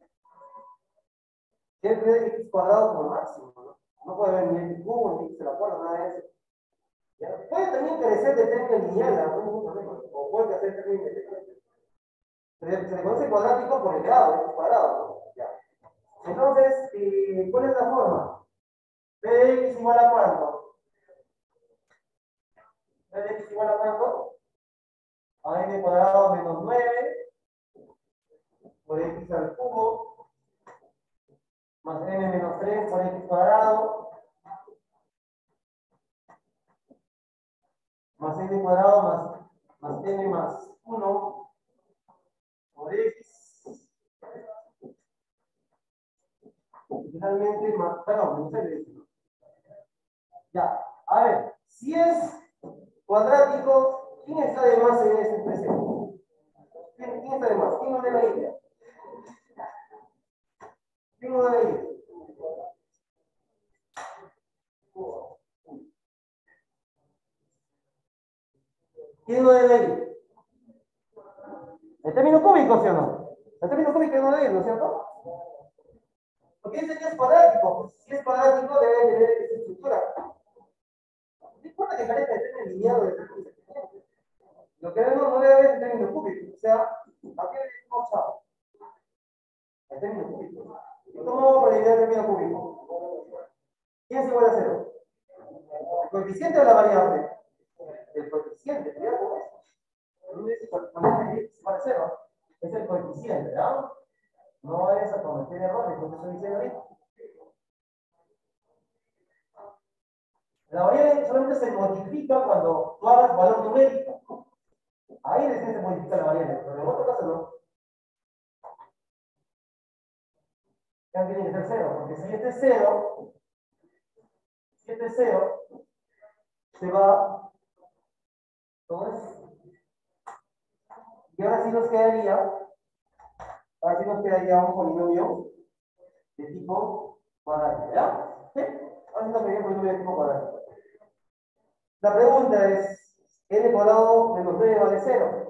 siempre es x cuadrado como máximo, ¿no? No puede haber ni x cubo, ni x a la cuarta, nada de eso. ¿Ya? Puede también carecer de término lineal, no hay ningún problema, o puede hacer término independiente. Se le, se le conoce cuadrático por el grado, x cuadrado, ¿no? Ya. Entonces, eh, ¿cuál es la forma? P de X igual a cuánto? P de X igual a cuánto? A n cuadrado menos nueve por X al cubo más n menos tres por X cuadrado más n cuadrado más, más n más uno por X. Y finalmente, más, perdón, no sé de esto. Ya, a ver, si es cuadrático, ¿quién está de más en esta expresión? ¿Quién, quién está de más? ¿Quién no debe ir? ¿Quién no debe ir? ¿Quién no debe ir? ¿El término cúbico, sí o no? El término cúbico no debe ir, ¿no es cierto? Porque dice que es cuadrático. Pues, si es cuadrático, debe tener esa estructura. No importa que carezca de término lineal o de término independiente. Lo que vemos no debe haber el término cúbico. O sea, aquí le decimos chao. El término cúbico. ¿Cómo por la idea del término cúbico? ¿Quién es igual a cero? ¿El coeficiente o la variable? El coeficiente, cuidado con eso. No dice cuando es igual a cero. Es el coeficiente, ¿verdad? No es a cometer errores, porque eso dice ahorita. La variable solamente se modifica cuando tú hagas valor numérico. Ahí recién se modifica la variable, pero en otro caso no. Ya tiene que ser cero, porque si este es cero, si este es cero, se va. ¿Cómo es? Y ahora sí nos quedaría, ahora sí nos quedaría un polinomio de tipo cuadrático, ¿ya? ¿Sí? Ahora sí nos quedaría un polinomio de tipo cuadrático. La pregunta es, n cuadrado menos nueve vale cero.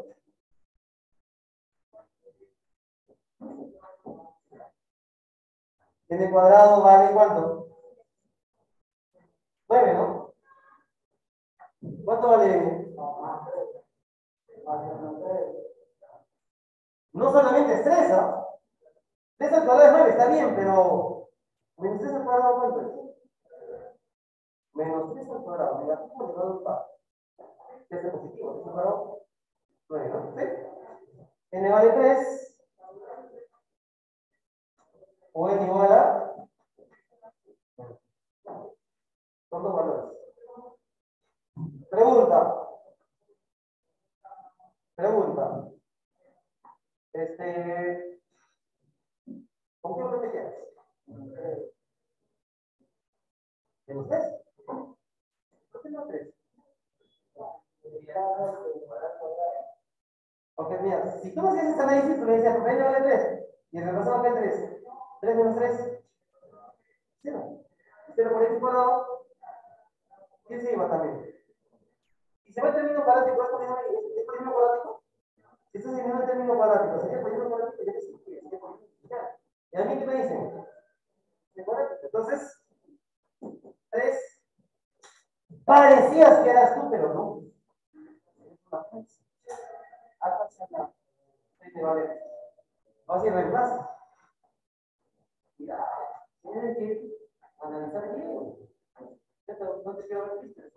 N cuadrado vale ¿cuánto? nueve, ¿no? ¿Cuánto vale n? No solamente es tres, ¿ah? tres al cuadrado es nueve, está bien, pero menos tres al cuadrado, ¿cuánto es? Menos tres al cuadrado, negativo elevado al cuadrado. ¿Qué es positivo? tres al cuadrado, nueve, ¿no? ¿Sí? N vale tres, o n igual a ¿cuántos valores? Pregunta. Pregunta. Este. ¿Con qué valor te quedas? ¿Menos tres? ¿Por qué no tres? Ok, mira, si tú no haces este análisis, tú me decías, ¿por qué vale tres? Y el reemplazado acá el tres. tres menos tres, cero. cero por x cuadrado, ¿quién se iba también? Y se va el término cuadrático, ¿es término cuadrático? Si estás eliminando el término cuadrático, sería término cuadrático, ya que sí, sería por lineal. ¿Y a mí qué me dicen? Entonces, tres. Parecías que eras tú, pero no. Vale. Vamos a ir reemplazo. Mira, tienes que analizar bien. No te quiero repetir.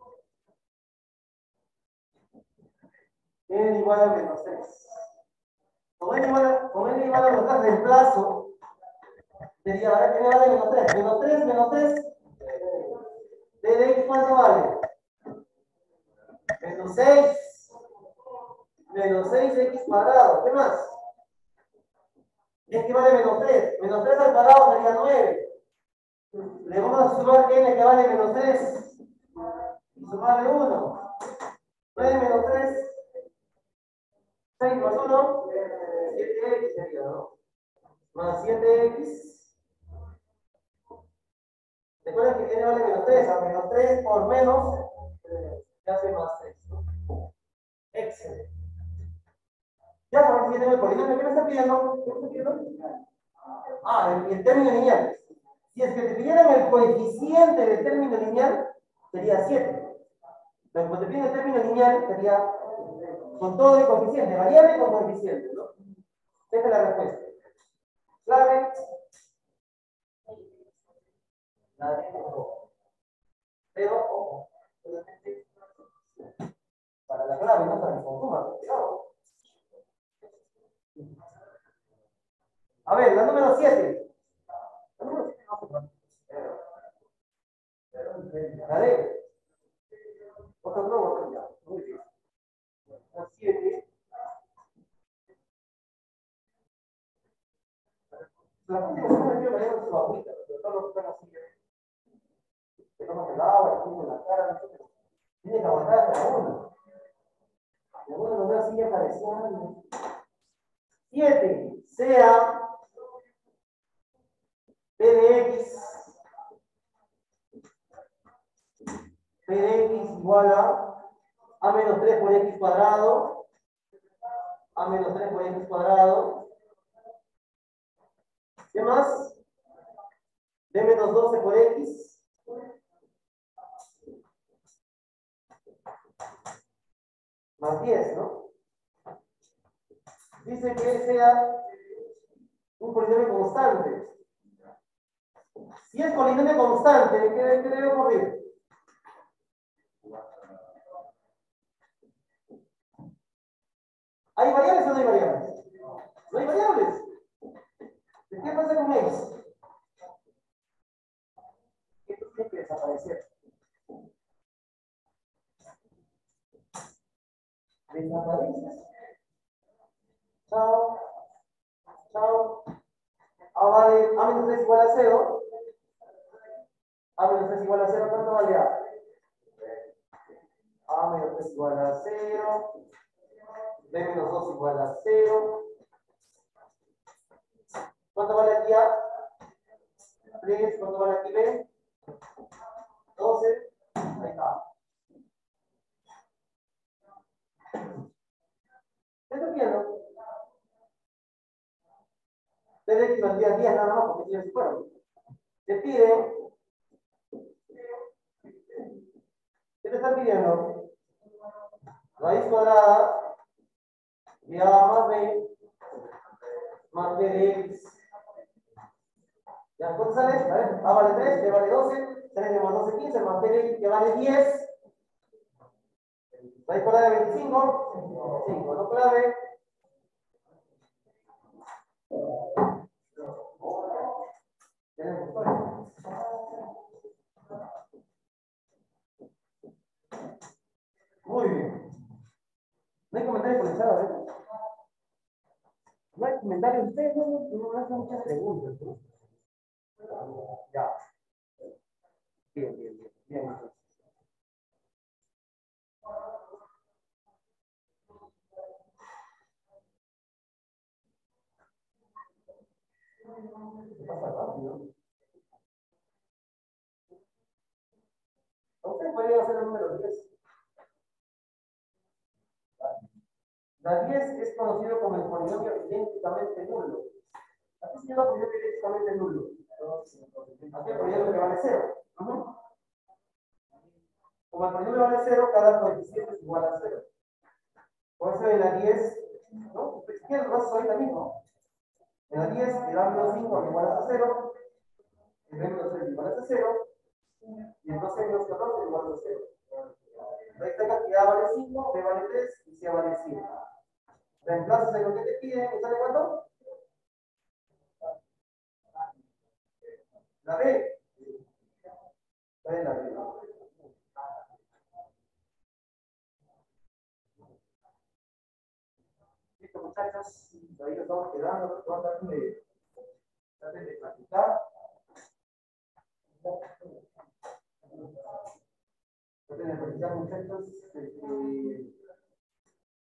N igual a menos tres. Con N igual a, con N igual a menos tres, reemplazo. Sería, a ver, N vale menos tres. Menos tres, menos tres. ¿D de X cuánto vale? Menos seis. Menos seis X cuadrado. ¿Qué más? X vale menos tres. Menos tres al cuadrado sería nueve. Le vamos a sumar N que vale menos tres. Y sumarle uno. nueve menos tres. seis más uno. siete X sería, ¿no? Más siete X. Recuerden que N vale menos tres. A menos tres por menos. Se hace más tres. Excelente. Ya, ahora sí tengo el polinomio. ¿Qué me está pidiendo? ¿Qué me está pidiendo? Ah, el, el término lineal. Si es que te pidieran el coeficiente del término lineal, sería siete. Pero cuando te piden el término lineal, sería con todo el coeficiente, variable con coeficiente, ¿no? Esta es la respuesta. Clave. La de ojo. Pero, ojo, solamente para la clave, no para el consuma, cuidado. A ver, la número siete. La número siete no se puede. La D. Otro nuevo, otro ya. Muy bien. La siete. La gente que se me dio su agüita, pero todos los que están así, que toman el agua, el jugo, la Tiene que aguantar hasta la uno. La uno lo veo así ya apareciendo. siete. Sea P de X. P de X igual a A menos tres por X cuadrado. A menos tres por X cuadrado. ¿Qué más? B menos doce por X. Más diez, ¿no? Dice que sea un polinomio constante. Si es polinomio constante, ¿qué, qué debe ocurrir? ¿Hay variables o no hay variables? No hay variables. ¿Qué pasa con X? Esto tiene que desaparecer. Desaparece. Chao. Chao. A vale, A menos tres igual a cero. A menos tres igual a cero, ¿cuánto vale A? A menos tres igual a cero. B menos dos igual a cero. ¿Cuánto vale aquí A? tres. ¿Cuánto vale aquí B? doce. Ahí está. ¿Qué estoy viendo? P de X valdría diez nada más porque tiene su cuerpo. Te piden. ¿Qué te están pidiendo? Raíz cuadrada de A más B más B de X. ¿Ya? ¿Cuánto sale? A ver, A vale tres, B vale doce, tres más doce, quince, más B de X que vale diez. Raíz cuadrada de veinticinco, cinco, no clave. Muy bien. No hay comentarios por el chat, ¿eh? No hay comentarios. Ustedes no, no hacen muchas preguntas, ¿no? Ya. Bien, bien, bien. Bien, entonces. Se pasa rápido. Ustedes podrían hacer el número diez. La diez es conocido como el polinomio idénticamente nulo. Aquí se llama polinomio idénticamente nulo. Aquí el polinomio que vale cero. Uh-huh. Como el polinomio vale cero, cada coeficiente es igual a cero. Por eso en la diez, ¿no? Si quieres lo haces ahorita mismo. En la diez, el A menos cinco igual a cero, el B menos tres igual a cero, y el doce menos catorce igual a cero. Esta cantidad vale cinco, B vale tres y C vale siete. Reemplazas en lo que te piden, ¿y sale cuánto? La B. Sale la B, ¿no? Listo, muchachos. Ahí nos estamos quedando. Vamos a tratar de, tratar de practicar. Traten de practicar, muchachos. Este,